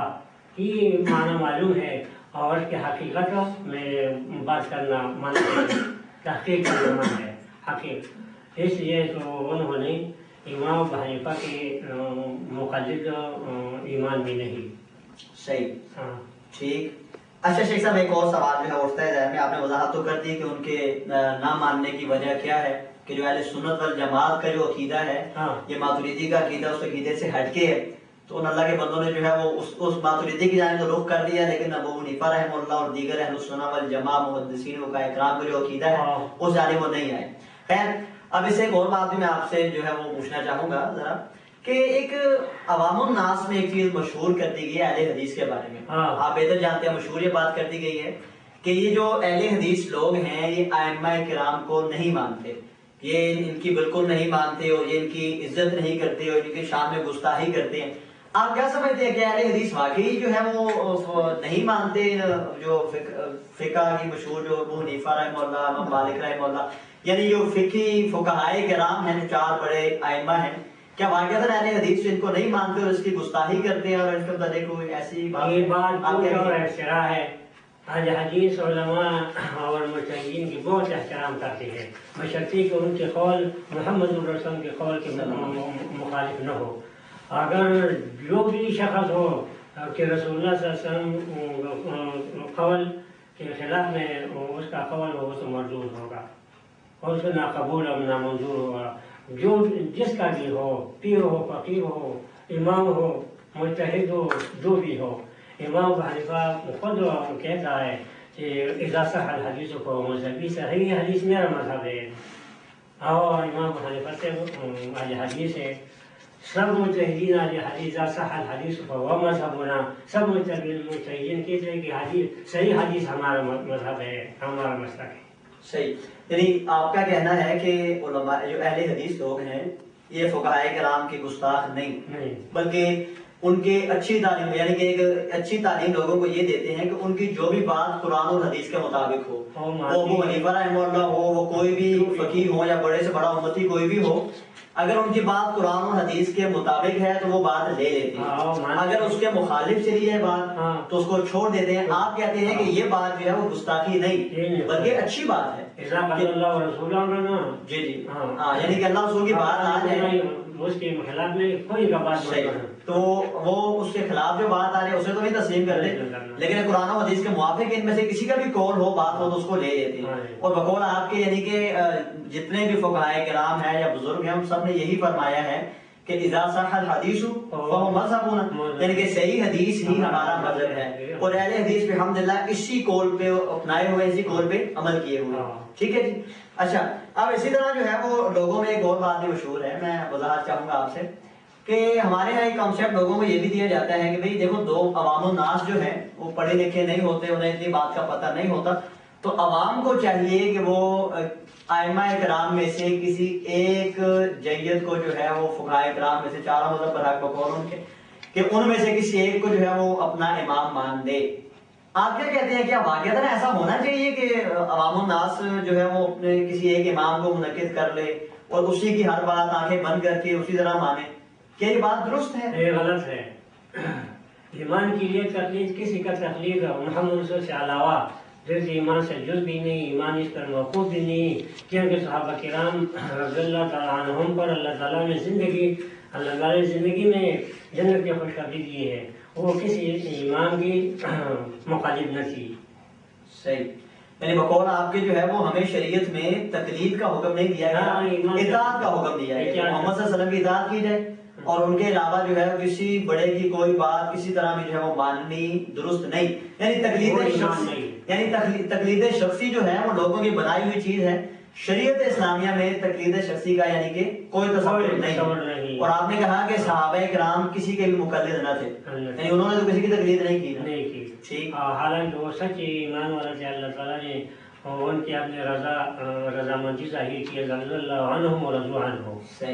یہ معنی معلوم ہے، اور اس کی حقیقت میں بات کرنا من ہے، تحقیق کرنا من ہے، حقیقت۔ اس لیے تو انہوں نے امام ابو حنیفہ کے مقلد ایمان بھی نہیں۔ صحیح، ٹھیک۔ اچھا شیخ صاحب، ایک اور سوال جو ہے اٹھتا ہے ذہن میں، آپ نے وضاحت تو کر دی کہ ان کے نہ ماننے کی وجہ کیا ہے، کہ جو اہل سنت والجماعت کا جو عقیدہ ہے یہ ماتوریدی کا عقیدہ اس عقیدے سے ہٹ کے ہے، تو ان اللہ کے بندوں نے جو ہے وہ اس ماتوریدی کی جانب رخ کر دیا، لیکن ابو حنیفہ رحمہ اللہ اور دیگر اہل سنت والجماعت محدثین و اکرام کا جو عقیدہ ہے اس جانب وہ نہیں آئے۔ خیر، اب اس ایک اور بات بھی میں آپ سے جو ہے وہ پوچھنا چاہوں گا ذرا، کہ ایک عوام الناس میں ایک چیز مشہور کر دی گئی ہے اہل حدیث کے بارے میں، آپ بہتر جانتے ہیں، مشہور یہ بات کر دی گئی ہے کہ یہ جو اہل حدیث لوگ ہیں یہ ائمہ کرام کو نہیں مانتے، یہ ان کی بالکل نہیں مانتے، اور یہ ان کی عزت نہیں کرتے اور ان کی شان میں گستاخی کرتے ہیں۔ آپ کیا سمجھتے ہیں کہ اہل حدیث واقعی جو ہے وہ نہیں مانتے جو فقہ کی مشہور جو ابو حنیفہ رحمہ اللہ، امام مالک رحمہ اللہ، یعنی جو فقہی فقہائے کرام ہیں، چار بڑے ائمہ ہیں، کیا واقعات اہل حدیث ان کو نہیں مانتے اور اس کی گستاخی کرتے ہیں، اور اس کے متعلق کوئی ایسی بات اور احترام ہے؟ اہل حدیث علماء اور مجتہدین کی بہت احترام کرتے ہیں، بشرطیکہ کہ ان کے قول محمد الرسول کے قول کے مخالف نہ ہو۔ اگر جو بھی شخص ہو کہ رسول اللہ صلی اللہ علیہ وسلم قول کے خلاف میں اس کا قول ہو تو مردود ہوگا، اور اس کو ناقبول اور نامنظور ہوگا، جو جس کا بھی ہو، پیر ہو، فقیر ہو، امام ہو، مجتہد ہو، جو بھی ہو۔ امام ابو حنیفہ خود کہتا ہے کہ اذا صح الحدیث فهو مذہبی، صحیح حدیث میرا مذہب ہے، اور امام ابو حنیفہ سے اہل حدیث ہے۔ سب مجتہدین اہل حدیث اذا صح الحدیث فهو مذہبنا، سب مجتہدین کہتے ہیں کہ حدیث صحیح حدیث ہمارا مذہب ہے، ہمارا مسلک ہے۔ صحیح، یعنی آپ کا کہنا ہے کہ علماء جو اہل حدیث لوگ ہیں یہ فقہائے کرام کے گستاخ نہیں، بلکہ ان کے اچھی تعلیم یعنی کہ ایک اچھی تعلیم لوگوں کو یہ دیتے ہیں کہ ان کی جو بھی بات قرآن اور حدیث کے مطابق ہو، وہ ابو حنیفہ رحمہ اللہ ہو، وہ کوئی بھی فقیہ ہو یا بڑے سے بڑا امتی کوئی بھی ہو، اگر ان کی بات قرآن اور حدیث کے مطابق ہے تو وہ بات لے لیتے ہیں، اگر اس کے مخالف چلی ہے بات تو اس کو چھوڑ دیتے ہیں۔ آپ کہتے ہیں کہ یہ بات جو ہے وہ گستاخی نہیں بلکہ اچھی بات ہے۔ جی جی ہاں، یعنی کہ اللہ رسول کی بات آ جائے اس کے خلاف میں کوئی کا بات نہیں تو وہ اس کے خلاف جو بات آ رہی ہے اسے تو بھی تسلیم کر لے، لیکن قرآن و حدیث کے موافق ان میں سے کسی کا بھی قول ہو بات ہو تو اس کو لے لیتے ہیں۔ اور بقول آپ کے یعنی کہ جتنے بھی فقہائے کرام ہیں یا بزرگ ہیں ہم سب نے یہی فرمایا ہے کہ اذا صح الحدیث فهو مذہبنا، یعنی کہ صحیح حدیث ہی ہمارا مذہب ہے، اور اہل حدیث پہ الحمدللہ اسی قول پہ اپنائے ہوئے اسی قول پہ عمل کیے ہوئے۔ ٹھیک ہے جی۔ اچھا اب اسی طرح جو ہے وہ لوگوں میں ایک اور بات بھی مشہور ہے، میں وضاحت چاہوں گا آپ سے کہ ہمارے یہاں ایک کانسیپٹ لوگوں کو یہ بھی دیا جاتا ہے کہ بھئی دیکھو دو عوام الناس جو ہیں وہ پڑھے لکھے نہیں ہوتے، انہیں اتنی بات کا پتہ نہیں ہوتا، تو عوام کو چاہیے کہ وہ ائمہ کرام میں سے کسی ایک جید کو جو ہے وہ فقہائے کرام میں سے چاروں مذہب پر حق بقول ان کے کہ ان میں سے کسی ایک کو جو ہے وہ اپنا امام مان دے۔ آپ کیا کہتے ہیں، کیا واقعتاً ایسا ہونا چاہیے کہ عوام الناس جو ہے وہ اپنے کسی ایک امام کو منعقد کر لے اور اسی کی ہر بات آنکھیں بند کر کے اسی طرح مانے؟ کیا یہ بات درست ہے؟ یہ غلط ہے۔ ایمان کی یہ تقلید کسی کا تقلید محمد رسول سے علاوہ جیسے ایمان سے جز بھی نہیں، ایمان اس پر موقوف بھی نہیں، کیونکہ صحابہ کرام رضی اللہ تعالیٰ عنہم پر اللہ تعالیٰ نے اللہ تعالیٰ نے زندگی میں جنت کی خوشخبری دی ہے، وہ کسی ایمان کی مخالف نہ تھی۔ صحیح، یعنی بقول آپ کے جو ہے وہ ہمیں شریعت میں تقلید کا حکم نہیں دیا گیا، اطاعت کا حکم دیا ہے کہ محمد صلی اللہ علیہ وسلم کی اطاعت کی جائے، اور ان کے علاوہ جو ہے کسی بڑے کی کوئی بات کسی طرح بھی جو ہے وہ ماننی درست نہیں، یعنی تقلید شخصی جو ہے وہ لوگوں کی بنائی ہوئی چیز ہے۔ شریعت اسلامیہ میں تقلید شخصی کا یعنی کہ کوئی تصور نہیں، اور آپ نے کہا کہ صحابہ کرام کسی کے بھی مقلد نہ تھے، یعنی انہوں نے تو کسی کی تقلید نہیں کی۔ ٹھیک، حالانکہ وہ سچے ایمان والا تھے، اللہ تعالیٰ نے ان کی اپنے رضامندی ظاہر کی، رضی اللہ عنہم و رضوا عنہ۔ صحیح۔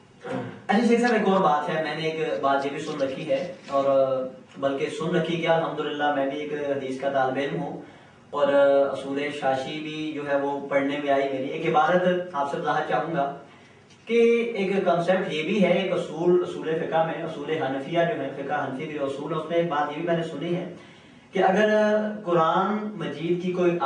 اچھا شیخ صاحب ایک اور بات ہے، میں نے ایک بات یہ بھی سن رکھی ہے، اور بلکہ سن رکھی کیا الحمدللہ میں بھی ایک حدیث کا طالب علم ہوں، اور اصول شاشی بھی جو ہے وہ پڑھنے میں آئی میری۔ ایک عبارت آپ سے وضاحت چاہوں گا کہ ایک کنسیپٹ یہ بھی ہے، ایک اصول فقہ میں اصول حنفیہ جو ہے، فقہ حنفی کے اصول، اس میں ایک بات یہ بھی میں نے سنی ہے کہ اگر قرآن مجید کی کوئی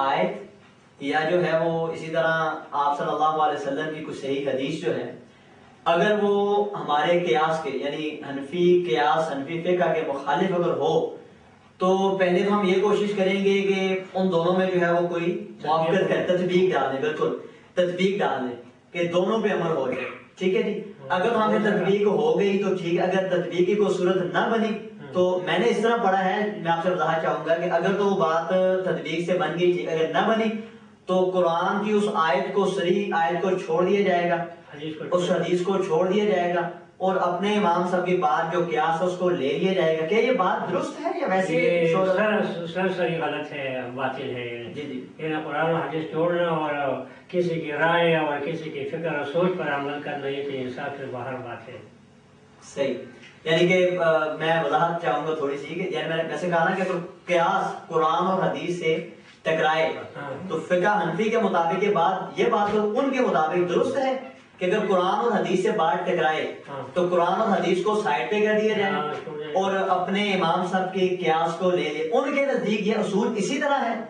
آیت یا جو ہے وہ اسی طرح آپ صلی اللہ علیہ وسلم کی کوئی صحیح حدیث جو ہے اگر وہ ہمارے قیاس کے یعنی حنفی قیاس حنفی فقہ کے مخالف اگر ہو تو پہلے تو ہم یہ کوشش کریں گے کہ ان دونوں میں جو ہے وہ کوئی موافقت کرے، تطبیق ڈال دیں، بالکل تطبیق ڈال دیں کہ دونوں پہ عمل ہو جائے۔ ٹھیک ہے جی، اگر ہمیں تطبیق ہو گئی تو ٹھیک، اگر تطبیق کی کوئی صورت نہ بنی تو میں نے اس طرح پڑھا ہے، میں آپ سے وضاحت چاہوں گا کہ اگر تو وہ بات تطبیق سے بن گئی ٹھیک، اگر نہ بنی تو قرآن کی اس آیت کو صریح آیت کو چھوڑ دیا جائے گا، اس حدیث کو چھوڑ دیا جائے گا، اور اپنے امام صاحب کی بات جو قیاس ہے اس کو لے لیا جائے گا۔ کیا یہ بات درست ہے یا ویسے سرسری غلط ہے، باطل ہے؟ جی جی، یہ قرآن و حدیث چھوڑنا اور کسی کی رائے اور کسی کی فکر اور سوچ پر عمل کرنا یہ تو انصاف سے باہر بات ہے۔ صحیح، یعنی کہ میں وضاحت چاہوں گا تھوڑی سی کہ یعنی میں نے ویسے کہا نا کہ قیاس قرآن اور حدیث سے ٹکرائے تو فقہ حنفی کے مطابق یہ بات تو ان کے مطابق درست ہے کہ اگر قرآن اور حدیث سے بات ٹکرائے تو قرآن اور حدیث کو سائڈ پہ کر دیا جائے اور اپنے امام صاحب کے قیاس کو لے لے۔ ان کے نزدیک یہ اصول اسی طرح ہے،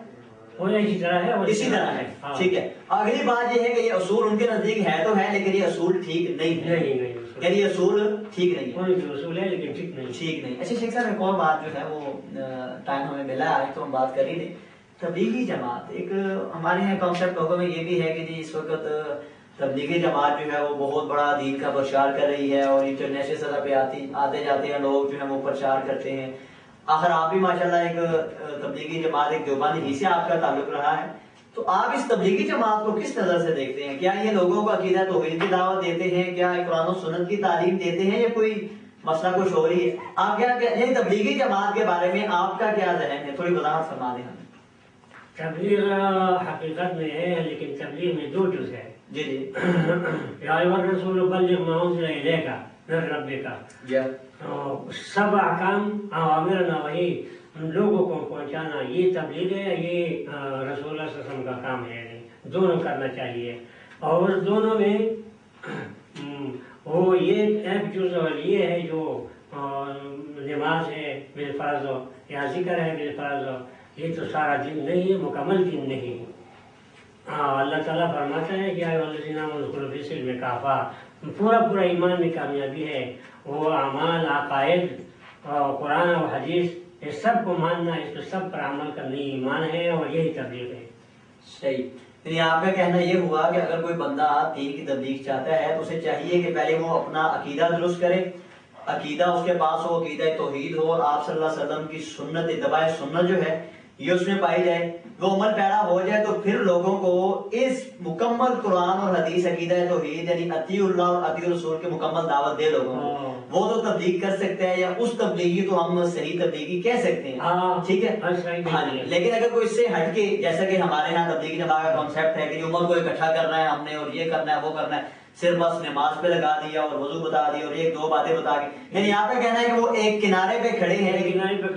اسی طرح ہے۔ ٹھیک ہے، اگلی بات یہ ہے کہ یہ اصول ان کے نزدیک ہے تو ہے لیکن یہ اصول ٹھیک نہیں ہے، یعنی یہ اصول ٹھیک نہیں ہے، ٹھیک نہیں۔ اچھا شیخ صاحب ایک اور بات جو ہے وہ ٹائم ہمیں ملا ہے آج تو ہم بات کر ہی لیں، تبلیغی جماعت ایک ہمارے یہاں کانسیپٹ لوگوں میں یہ بھی ہے کہ جی اس وقت تبلیغی جماعت جو ہے وہ بہت بڑا دین کا پرچار کر رہی ہے اور انٹرنیشنل سطح پہ آتے جاتے ہیں لوگ جو ہے وہ پرچار کرتے ہیں۔ آخر آپ بھی ماشاءاللہ ایک تبلیغی جماعت ایک دیوبندی ہی سے آپ کا تعلق رہا ہے، تو آپ اس تبلیغی جماعت کو کس نظر سے دیکھتے ہیں؟ کیا یہ لوگوں کو عقیدہ توحید کی دعوت دیتے ہیں؟ کیا قرآن و سنت کی تعلیم دیتے ہیں یا کوئی مسئلہ کچھ ہو رہی ہے؟ آپ کیا یعنی تبلیغی جماعت کے بارے میں آپ کا کیا ذہن ہے؟ تھوڑی وضاحت فرما دیں ہمیں۔ تبلیغ حقیقت میں ہے لیکن تبلیغ میں دو جز ہے۔ جی جی، یا ایھا الرسول بلغ ما انزل الیک من ربک، सब अहकाम आवामिर नवाही लोगों को पहुंचाना, ये तबलीग है, ये रसूल सल्लल्लाहु अलैहि वसल्लम का काम है, नहीं दोनों करना चाहिए। और दोनों में वो ये एक जुज़ और ये है जो नमाज है बिलफर्ज या जिक्र है बिलफर्ज, ये तो सारा दिन नहीं है, मुकम्मल दिन नहीं है। अल्लाह ताला फरमाता है कि में काफा, पूरा पूरा ईमान में कामयाबी है। वो अमाल अकायद कुरान और हदीस ये सब को मानना, इस पर सब पर अमल करनी ईमान है और यही तबलीग है। सही। यानी आपका कहना ये हुआ कि अगर कोई बंदा दीन की तबलीग चाहता है तो उसे चाहिए कि पहले वो अपना अकीदा दुरुस्त करे, अकीदा उसके पास हो, अकीदा तौहीद हो, और आप सल्लल्लाहु अलैहि वसल्लम की सुन्नत इत्तिबा सुन्नत जो है ये उसमें पाई जाए, वो अमल पैरा हो जाए, तो फिर लोगों को इस मुकम्मल कुरान और हदीस अकीदा तौहीद यानी अतीउल्लाह और अतीउर रसूल की मुकम्मल दावत दे लोगों को, वो तो तबलीग कर सकते हैं, या उस तबलीगी तो हम सही तबलीगी कह सकते हैं, ठीक है। हाँ जी। लेकिन अगर कोई इससे हटके, जैसा कि हमारे यहाँ तबलीगी जमात का कॉन्सेप्ट है कि उम्र को इकट्ठा करना है हमने और ये करना है वो करना है, सिर्फ बस नमाज पे लगा दिया और वजू बता दी और एक दो बातें बता के, यानी यहाँ पे कहना है कि वो एक किनारे पे खड़े हैं, किनारे पे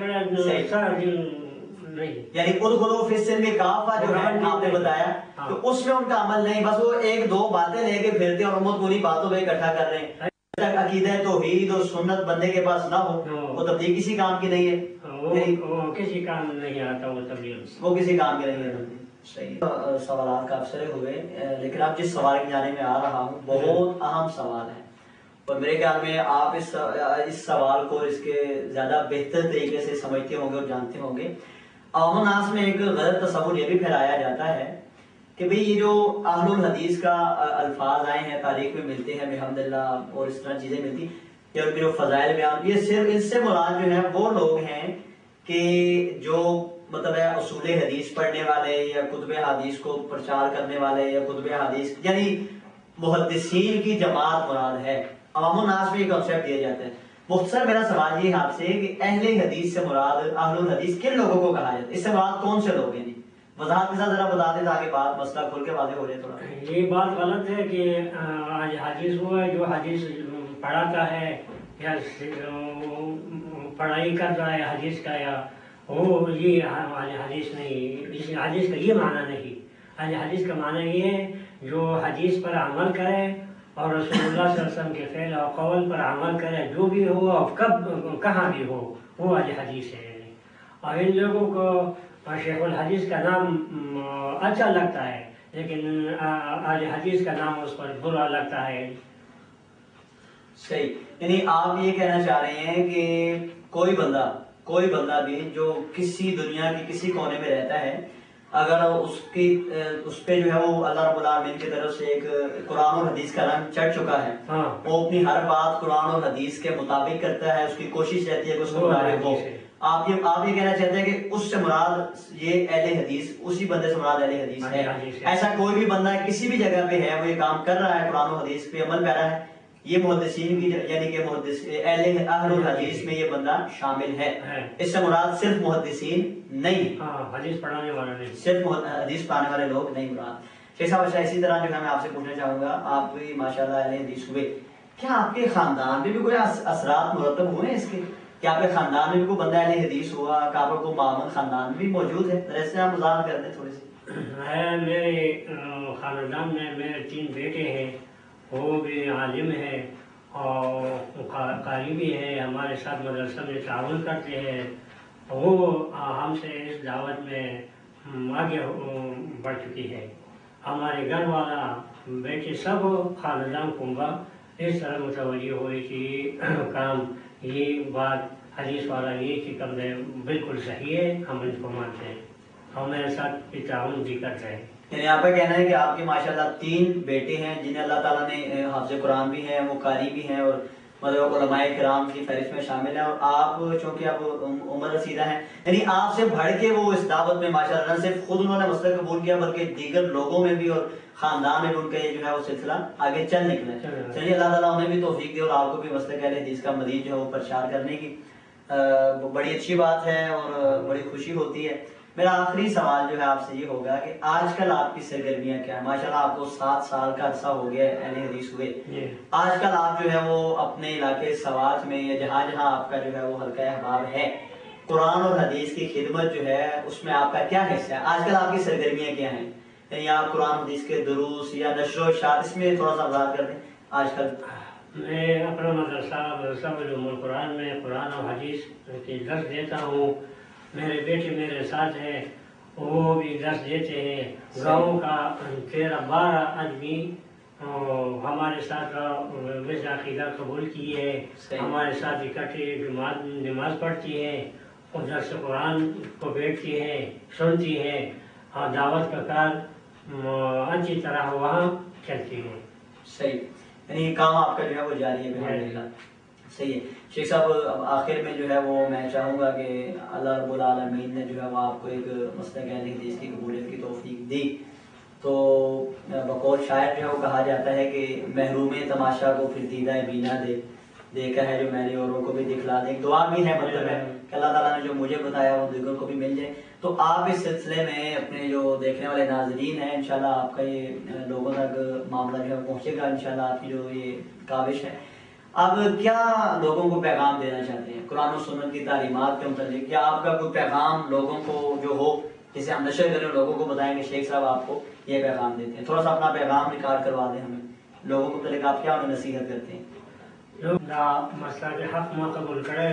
खड़े यानी उदखुलू फिस्सिल्मी काफा जो है आपने बताया, तो उसमें उनका अमल नहीं, बस वो एक दो बातें लेके फिरते और उम्मत पूरी बातों पे इकट्ठा कर रहे हैं। तक अकीदा तौहीद और सुन्नत बंदे के पास ना हो वो तबलीग किसी काम की नहीं है, वो किसी काम नहीं आता, वो तबलीग वो किसी काम की नहीं है। सही। सवाल का अवसर हुए, लेकिन आप जिस सवाल की जाने में आ रहा हूँ बहुत अहम सवाल है, और मेरे ख्याल में आप इस सवाल को इसके ज्यादा बेहतर तरीके से समझते होंगे और जानते होंगे। अवामनास में एक गलत तस्वुर ये भी फैलाया जाता है कि भाई ये जो अहलुल हदीस का अल्फाज आए हैं, तारीख में मिलते हैं बिहम्दिल्लाह और इस तरह चीजें मिलती, या उनके जो फजाइल बयान, ये सिर्फ इनसे मुराद जो है वो लोग हैं कि जो मतलब है उसूल हदीस पढ़ने वाले या कुतुब हदीस को प्रचार करने वाले या कुतुब हदीस यानी मुहद्दिसीन की जमात मुराद है। अवामनास में ये कॉन्सेप्ट दिया जाता है। मुख्तसर मेरा सवाल ये है आपसे कि अहले हदीस से मुराद अहलुल हदीस किन लोगों को कहा जाता है, इससे मुराद कौन से लोग हैं? वजाहत के साथ जरा बता दें ताकि बात मसला खुल के वाज़ेह हो जाए थोड़ा। ये बात गलत है कि आज हदीस वो है जो हदीस पढ़ाता है या पढ़ाई कर रहा है हदीस का, या वो ये हदीस नहीं, इस हदीस का ये माना नहीं। आज हदीस का माना ये है जो हदीस पर अमल करे और रसूलुल्लाह सल्लल्लाहु अलैहि वसल्लम के फ़ेल और कौल पर अमल करे, जो भी हो और कब कहाँ भी हो, वो आज हदीस है। और इन लोगों को शेखुल हदीस का नाम अच्छा लगता है, लेकिन आज हदीस का नाम उस पर बुरा लगता है। सही। यानी आप ये कहना चाह रहे हैं कि कोई बंदा भी जो किसी दुनिया के किसी कोने में रहता है, अगर उस पे जो है वो अल्लाह रब्बुल आलमीन की तरफ से एक कुरान और हदीस का रंग चढ़ चुका है, वो अपनी हर बात कुरान और हदीस के मुताबिक करता है, उसकी कोशिश रहती है कि उसके मुताबिक हो। आप ये कहना चाहते हैं कि उससे मुराद ये अहले हदीस, उसी बंदे से मुराद अहले हदीस है। ऐसा कोई भी बंदा किसी भी जगह पे है, वो ये काम कर रहा है, कुरान और हदीस पे अमल कर रहा है, ये मुहद्दिसीन की यानी कि अहलुल हदीस में ये बंदा शामिल है। इससे मुराद सिर्फ मुहद्दिसीन नहीं, हदीस पढ़ाने वाला नहीं, सिर्फ हदीस पढ़ाने वाले लोग नहीं मुराद। शेख साहब अच्छा इसी तरह जो है मैं आपसे पूछना चाहूंगा, आप भी माशाल्लाह अहले हदीस हुए, क्या आपके खानदान में भी कोई असरात मुरतब हुए इसके? क्या आपके खानदान में भी कोई बंदा अहले हदीस हुआ? क्या आपका कोई मामून खानदान भी मौजूद है? जैसे आप मुजाहरा कर दें थोड़ी सी। है मेरे खानदान में मेरे 3 बेटे हैं, वो भी आलिम है और कारी भी है, हमारे साथ मदरसा में ताउन करते हैं। वो हमसे इस दावत में आगे बढ़ चुकी है। हमारे घर वाला बेटे सब खानदान कुंबा इस तरह मुतवज्जह हुए कि काम ये बात हदीस वाला ये कि कम बिल्कुल सही है, हम इनको मानते हैं, हम मेरे साथ ताउन भी करते हैं। यानी आपका कहना है कि आपके माशाल्लाह 3 बेटे हैं जिन्हें अल्लाह ताला ने हाफ़िज़ कुरान भी हैं, वो कारी भी हैं और मतलब उलमाए किराम की फहरिस्त में शामिल हैं, और आप चूँकि आप उम्र रसीदा हैं, यानी आपसे बढ़ के वो इस दावत में माशाल्लाह न सिर्फ खुद उन्होंने मसला कबूल किया बल्कि दीगर लोगों में भी और खानदान में भी उनका ये जो है वो सिलसिला आगे चल निकला। चलिए अल्लाह ताला उन्हें भी तौफीक दे और आपको भी मसले अहले हदीस का मज़ीद जो है वो प्रचार करने की बड़ी अच्छी बात है और बड़ी खुशी होती है। میرا آخری سوال جو ہے آپ سے یہ ہوگا کہ آج کل آپ کی سرگرمیاں کیا ہیں؟ ماشاءاللہ آپ کو 7 سال کا عرصہ ہو گیا اہل حدیث ہوئے، آج کل آپ جو ہے وہ اپنے علاقے سوات میں یا جہاں جہاں آپ کا جو ہے وہ حلقہ احباب ہے، قرآن اور حدیث کی خدمت جو ہے اس میں آپ کا کیا حصہ ہے؟ آج کل آپ کی سرگرمیاں کیا ہیں؟ یعنی آپ قرآن حدیث کے دروس یا نشر و اشاعت، اس میں تھوڑا سا وضاحت کر دیں آج کل۔ میں اپنا مدرسہ علوم القرآن میں قرآن اور حدیث کی درس دیتا ہوں، میرے بیٹے میرے ساتھ ہیں، وہ بھی درس دیتے ہیں، گاؤں کا 13-12 آدمی ہمارے ساتھ ویسے عقیدہ قبول کیے ہیں، ہمارے ساتھ اکٹھے نماز پڑھتی ہے اور درس قرآن کو بیٹھتی ہے، سنتی ہے، اور دعوت کا کار اچھی طرح وہاں چلتی ہے۔ صحیح، یعنی کام آپ کا جو ہے وہ جاری ہے الحمدللہ۔ صحیح ہے شیخ صاحب، اب آخر میں جو ہے وہ میں چاہوں گا کہ اللہ رب العالمین نے جو ہے وہ آپ کو ایک مسلک اہل حدیث کی قبولیت کی توفیق دی، تو بقول شاعر جو ہے وہ کہا جاتا ہے کہ محروم تماشا کو پھر دیدہ بینا دے، دیکھا ہے جو میں نے اوروں کو بھی دکھلا دے۔ ایک دعا بھی ہے، مطلب ہے کہ اللہ تعالیٰ نے جو مجھے بتایا وہ دیگر کو بھی مل جائے۔ تو آپ اس سلسلے میں اپنے جو دیکھنے والے ناظرین ہیں، انشاءاللہ آپ کا یہ لوگوں تک معاملہ جو ہے پہنچے گا، انشاءاللہ آپ کی جو یہ کاوش ہے۔ اب کیا لوگوں کو پیغام دینا چاہتے ہیں قرآن و سنت کی تعلیمات کے متعلق؟ کیا آپ کا کوئی پیغام لوگوں کو جو ہو جسے ہم نشر کریں، لوگوں کو بتائیں کہ شیخ صاحب آپ کو یہ پیغام دیتے ہیں؟ تھوڑا سا اپنا پیغام ریکارڈ کروا دیں ہمیں، لوگوں کو متعلق آپ کیا انہیں نصیحت کرتے ہیں؟ لوگ مسئلہ کے حق میں قبول کرے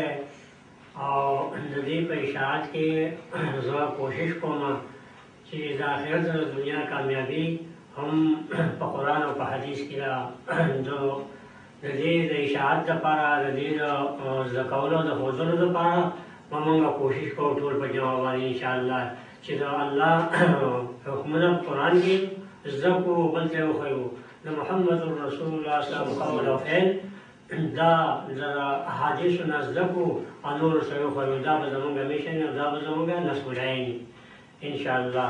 اور ندی پر اشاعت کے ذرا کوشش کو ماں چیز آخرت اور دنیا کامیابی ہم قرآن اور حدیث کی جو ندید اشاعت دا پارا ندید زکولو دا حضور دا پارا ممنگا کوشش کو ٹول پر جمع والی انشاءاللہ چیزا اللہ حکمنا قرآن کی زکو بلتے ہو خیو دا محمد رسول اللہ صلی اللہ علیہ وسلم قول و فعل دا ذرا حدیث و نزدکو انور سیو خیو دا بزمونگا میشن دا بزمونگا نصب العین انشاءاللہ۔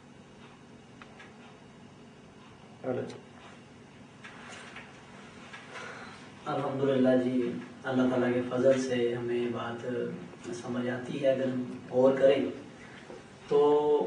الحمدللہ جی، اللہ تعالیٰ کے فضل سے ہمیں بات سمجھ آتی ہے۔ اگر ہم غور کریں تو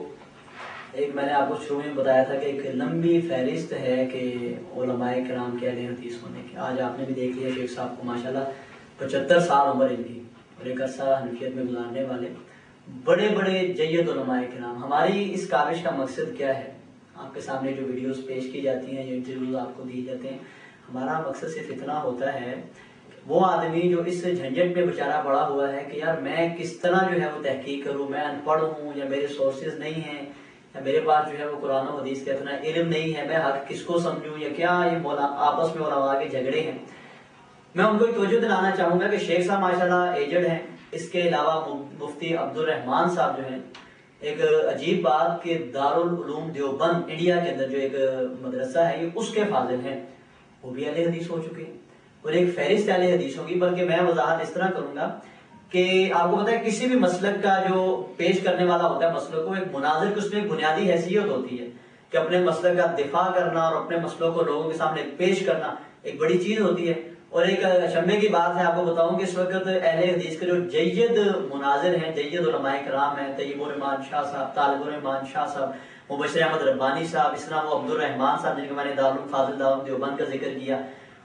ایک میں نے آپ کو شروع میں بتایا تھا کہ ایک لمبی فہرست ہے کہ علماء کرام کے اہل حدیث ہونے کے۔ آج آپ نے بھی دیکھ لیا شیخ صاحب کو ماشاءاللہ 75 سال عمر ان کی، اور ایک عرصہ حنفیت میں گزارنے والے بڑے بڑے جید علماء کرام۔ ہماری اس کاوش کا مقصد کیا ہے؟ آپ کے سامنے جو ویڈیوز پیش کی جاتی ہیں، جو انٹرویوز آپ کو دیے جاتے ہیں، ہمارا مقصد صرف اتنا ہوتا ہے وہ آدمی جو اس جھنجٹ میں بیچارہ پڑا ہوا ہے کہ یار میں کس طرح جو ہے وہ تحقیق کروں، میں ان پڑھ ہوں یا میرے سورسز نہیں ہیں یا میرے پاس جو ہے وہ قرآن و حدیث کا اتنا علم نہیں ہے، میں حق کس کو سمجھوں یا کیا یہ آپس میں علماء کے جھگڑے ہیں۔ میں ان کو توجہ دلانا چاہوں گا کہ شیخ صاحب ماشاءاللہ ایجڈ ہیں، اس کے علاوہ مفتی عبدالرحمان صاحب جو ہیں، ایک عجیب بات کہ دارالعلوم دیوبند انڈیا کے اندر جو ایک مدرسہ ہے یہ اس کے فاضل ہیں، وہ بھی اہل حدیث ہو چکے ہیں، اور ایک فہرست اہل حدیث ہوگی۔ بلکہ میں وضاحت اس طرح کروں گا کہ آپ کو پتہ ہے کسی بھی مسلک کا جو پیش کرنے والا ہوتا ہے مسلک کو، ایک مناظر کی اس میں ایک بنیادی حیثیت ہوتی ہے کہ اپنے مسلک کا دفاع کرنا اور اپنے مسلک کو لوگوں کے سامنے پیش کرنا ایک بڑی چیز ہوتی ہے۔ اور ایک شمے کی بات ہے، آپ کو بتاؤں کہ اس وقت اہل حدیث کے جو جید مناظر ہیں، جید علماء کرام ہیں، طیب الرحمان شاہ صاحب، طالب الرحمان شاہ صاحب، مبشر احمد ربانی صاحب، اس طرح وہ عبدالرحمان صاحب جن کے میں نے دارالفاضل دارالعلوم دیوبند کا ذکر کیا،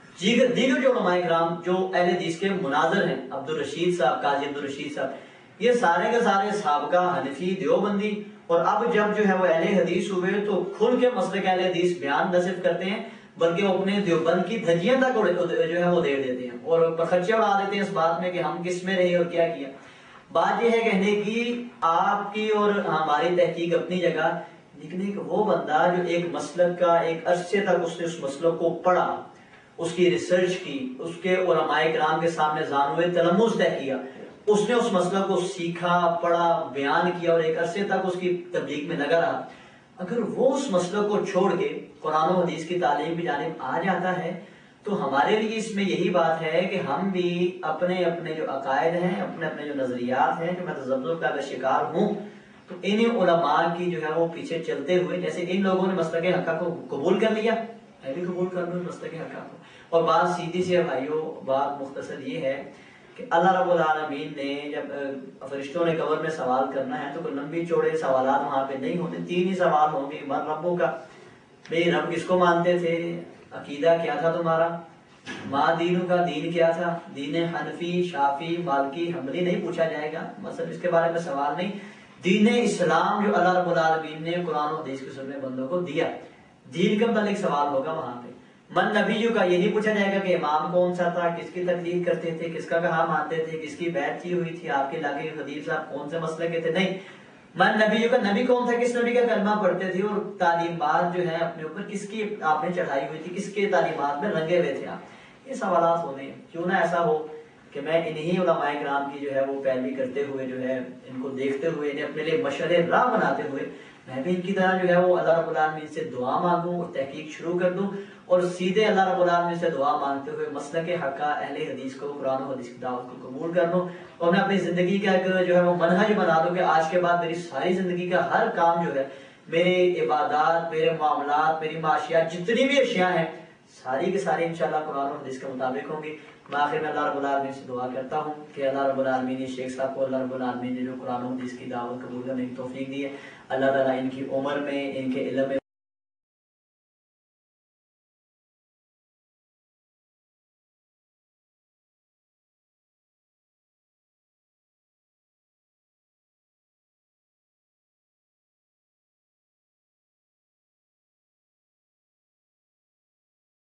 دیگر جو علماء کرام جو اہل حدیث کے مناظر ہیں، عبدالرشید صاحب، قاضی عبدالرشید صاحب، یہ سارے کے سارے سابقہ حنفی دیوبندی، اور اب جب جو ہے وہ اہل حدیث ہوئے تو کھل کے مسلک اہل حدیث بیان نہ صرف کرتے ہیں بلکہ وہ اپنے دیوبند کی دھجیاں تک جو ہے وہ دے دیتے ہیں اور پرخچے اڑا دیتے ہیں اس بات میں کہ ہم کس میں رہے اور کیا کیا۔ بات یہ ہے کہنے کی آپ کی اور ہماری تحقیق اپنی جگہ، لیکن ایک وہ بندہ جو ایک مسلک کا ایک عرصے تک اس نے اس مسلک کو پڑھا، اس کی ریسرچ کی، اس کے علماء کرام کے سامنے زانوے تلمذ طے کیا، اس نے اس مسلک کو سیکھا، پڑھا، بیان کیا اور ایک عرصے تک اس کی تبلیغ میں لگا رہا، اگر وہ اس مسلک کو چھوڑ کے قرآن و حدیث کی تعلیم کی جانب آ جاتا ہے تو ہمارے لیے اس میں یہی بات ہے کہ ہم بھی اپنے اپنے جو عقائد ہیں، اپنے اپنے جو نظریات ہیں، جو میں تذبذب کا اگر شکار ہوں تو ان علماء کی جو ہے وہ پیچھے چلتے ہوئے، جیسے ان لوگوں نے مسلک حقہ کو قبول کر لیا، میں بھی قبول کر لوں مسلک حقہ کو۔ اور بات سیدھی سی بھائیوں، بات مختصر یہ ہے کہ اللہ رب العالمین نے جب فرشتوں نے قبر میں سوال کرنا ہے تو کوئی لمبی چوڑے سوالات وہاں پہ نہیں ہوتے، 3 ہی سوال ہوں گے۔ من ربوں کا، بھئی رب کس کو مانتے تھے، عقیدہ کیا تھا تمہارا، ما دینوں کا، دین کیا تھا، دین حنفی، شافی، مالکی، حنبلی نہیں پوچھا جائے گا، مثلا اس کے بارے میں سوال نہیں۔ دین اسلام جو اللہ رب العالمین نے قرآن و حدیث کے سننے بندوں کو دیا، دین کے متعلق سوال ہوگا وہاں پہ۔ من نبیوں کا، یہ نہیں پوچھا جائے گا کہ امام کون سا تھا، کس کی تقلید کرتے تھے، کس کا کہا مانتے تھے، کس کی بیعت کی ہوئی تھی، آپ کے لاگے خطیب صاحب کون سے مسئلے کے تھے، نہیں۔ من نبیوں کا، نبی کون تھا، کس نبی کا کلمہ پڑھتے تھے، اور تعلیمات جو ہے اپنے اوپر کس کی آپ نے چڑھائی ہوئی تھی، کس کے تعلیمات میں رنگے ہوئے تھے آپ، یہ سوالات ہونے ہیں۔ کیوں نہ ایسا ہو کہ میں انہی علماء کرام کی جو ہے وہ پیروی کرتے ہوئے جو ہے ان کو دیکھتے ہوئے انہیں اپنے لیے مشعل راہ بناتے ہوئے میں بھی ان کی طرح جو ہے وہ اللہ رب العالمین سے دعا مانگوں اور تحقیق شروع کر دوں، اور سیدھے اللہ رب العالمین سے دعا مانگتے ہوئے مسلک حقہ اہل حدیث کو، قرآن و حدیث کی دعوت کو قبول کر لوں، اور میں اپنی زندگی کا ایک جو ہے وہ منہج بنا دوں کہ آج کے بعد میری ساری زندگی کا ہر کام جو ہے، میرے عبادات، میرے معاملات، میری معاشیات، جتنی بھی اشیاء ہیں ساری کے ساری انشاءاللہ قرآن و حدیث کے مطابق ہوں گی۔ میں آخر میں اللہ رب العالمین سے دعا کرتا ہوں کہ اللہ رب العالمین شیخ صاحب کو اللہ رب العالمین نے جو قرآن و حدیث کی دعوت قبول کرنے کی توفیق دی ہے، اللہ تعالیٰ ان کی عمر میں، ان کے علم میں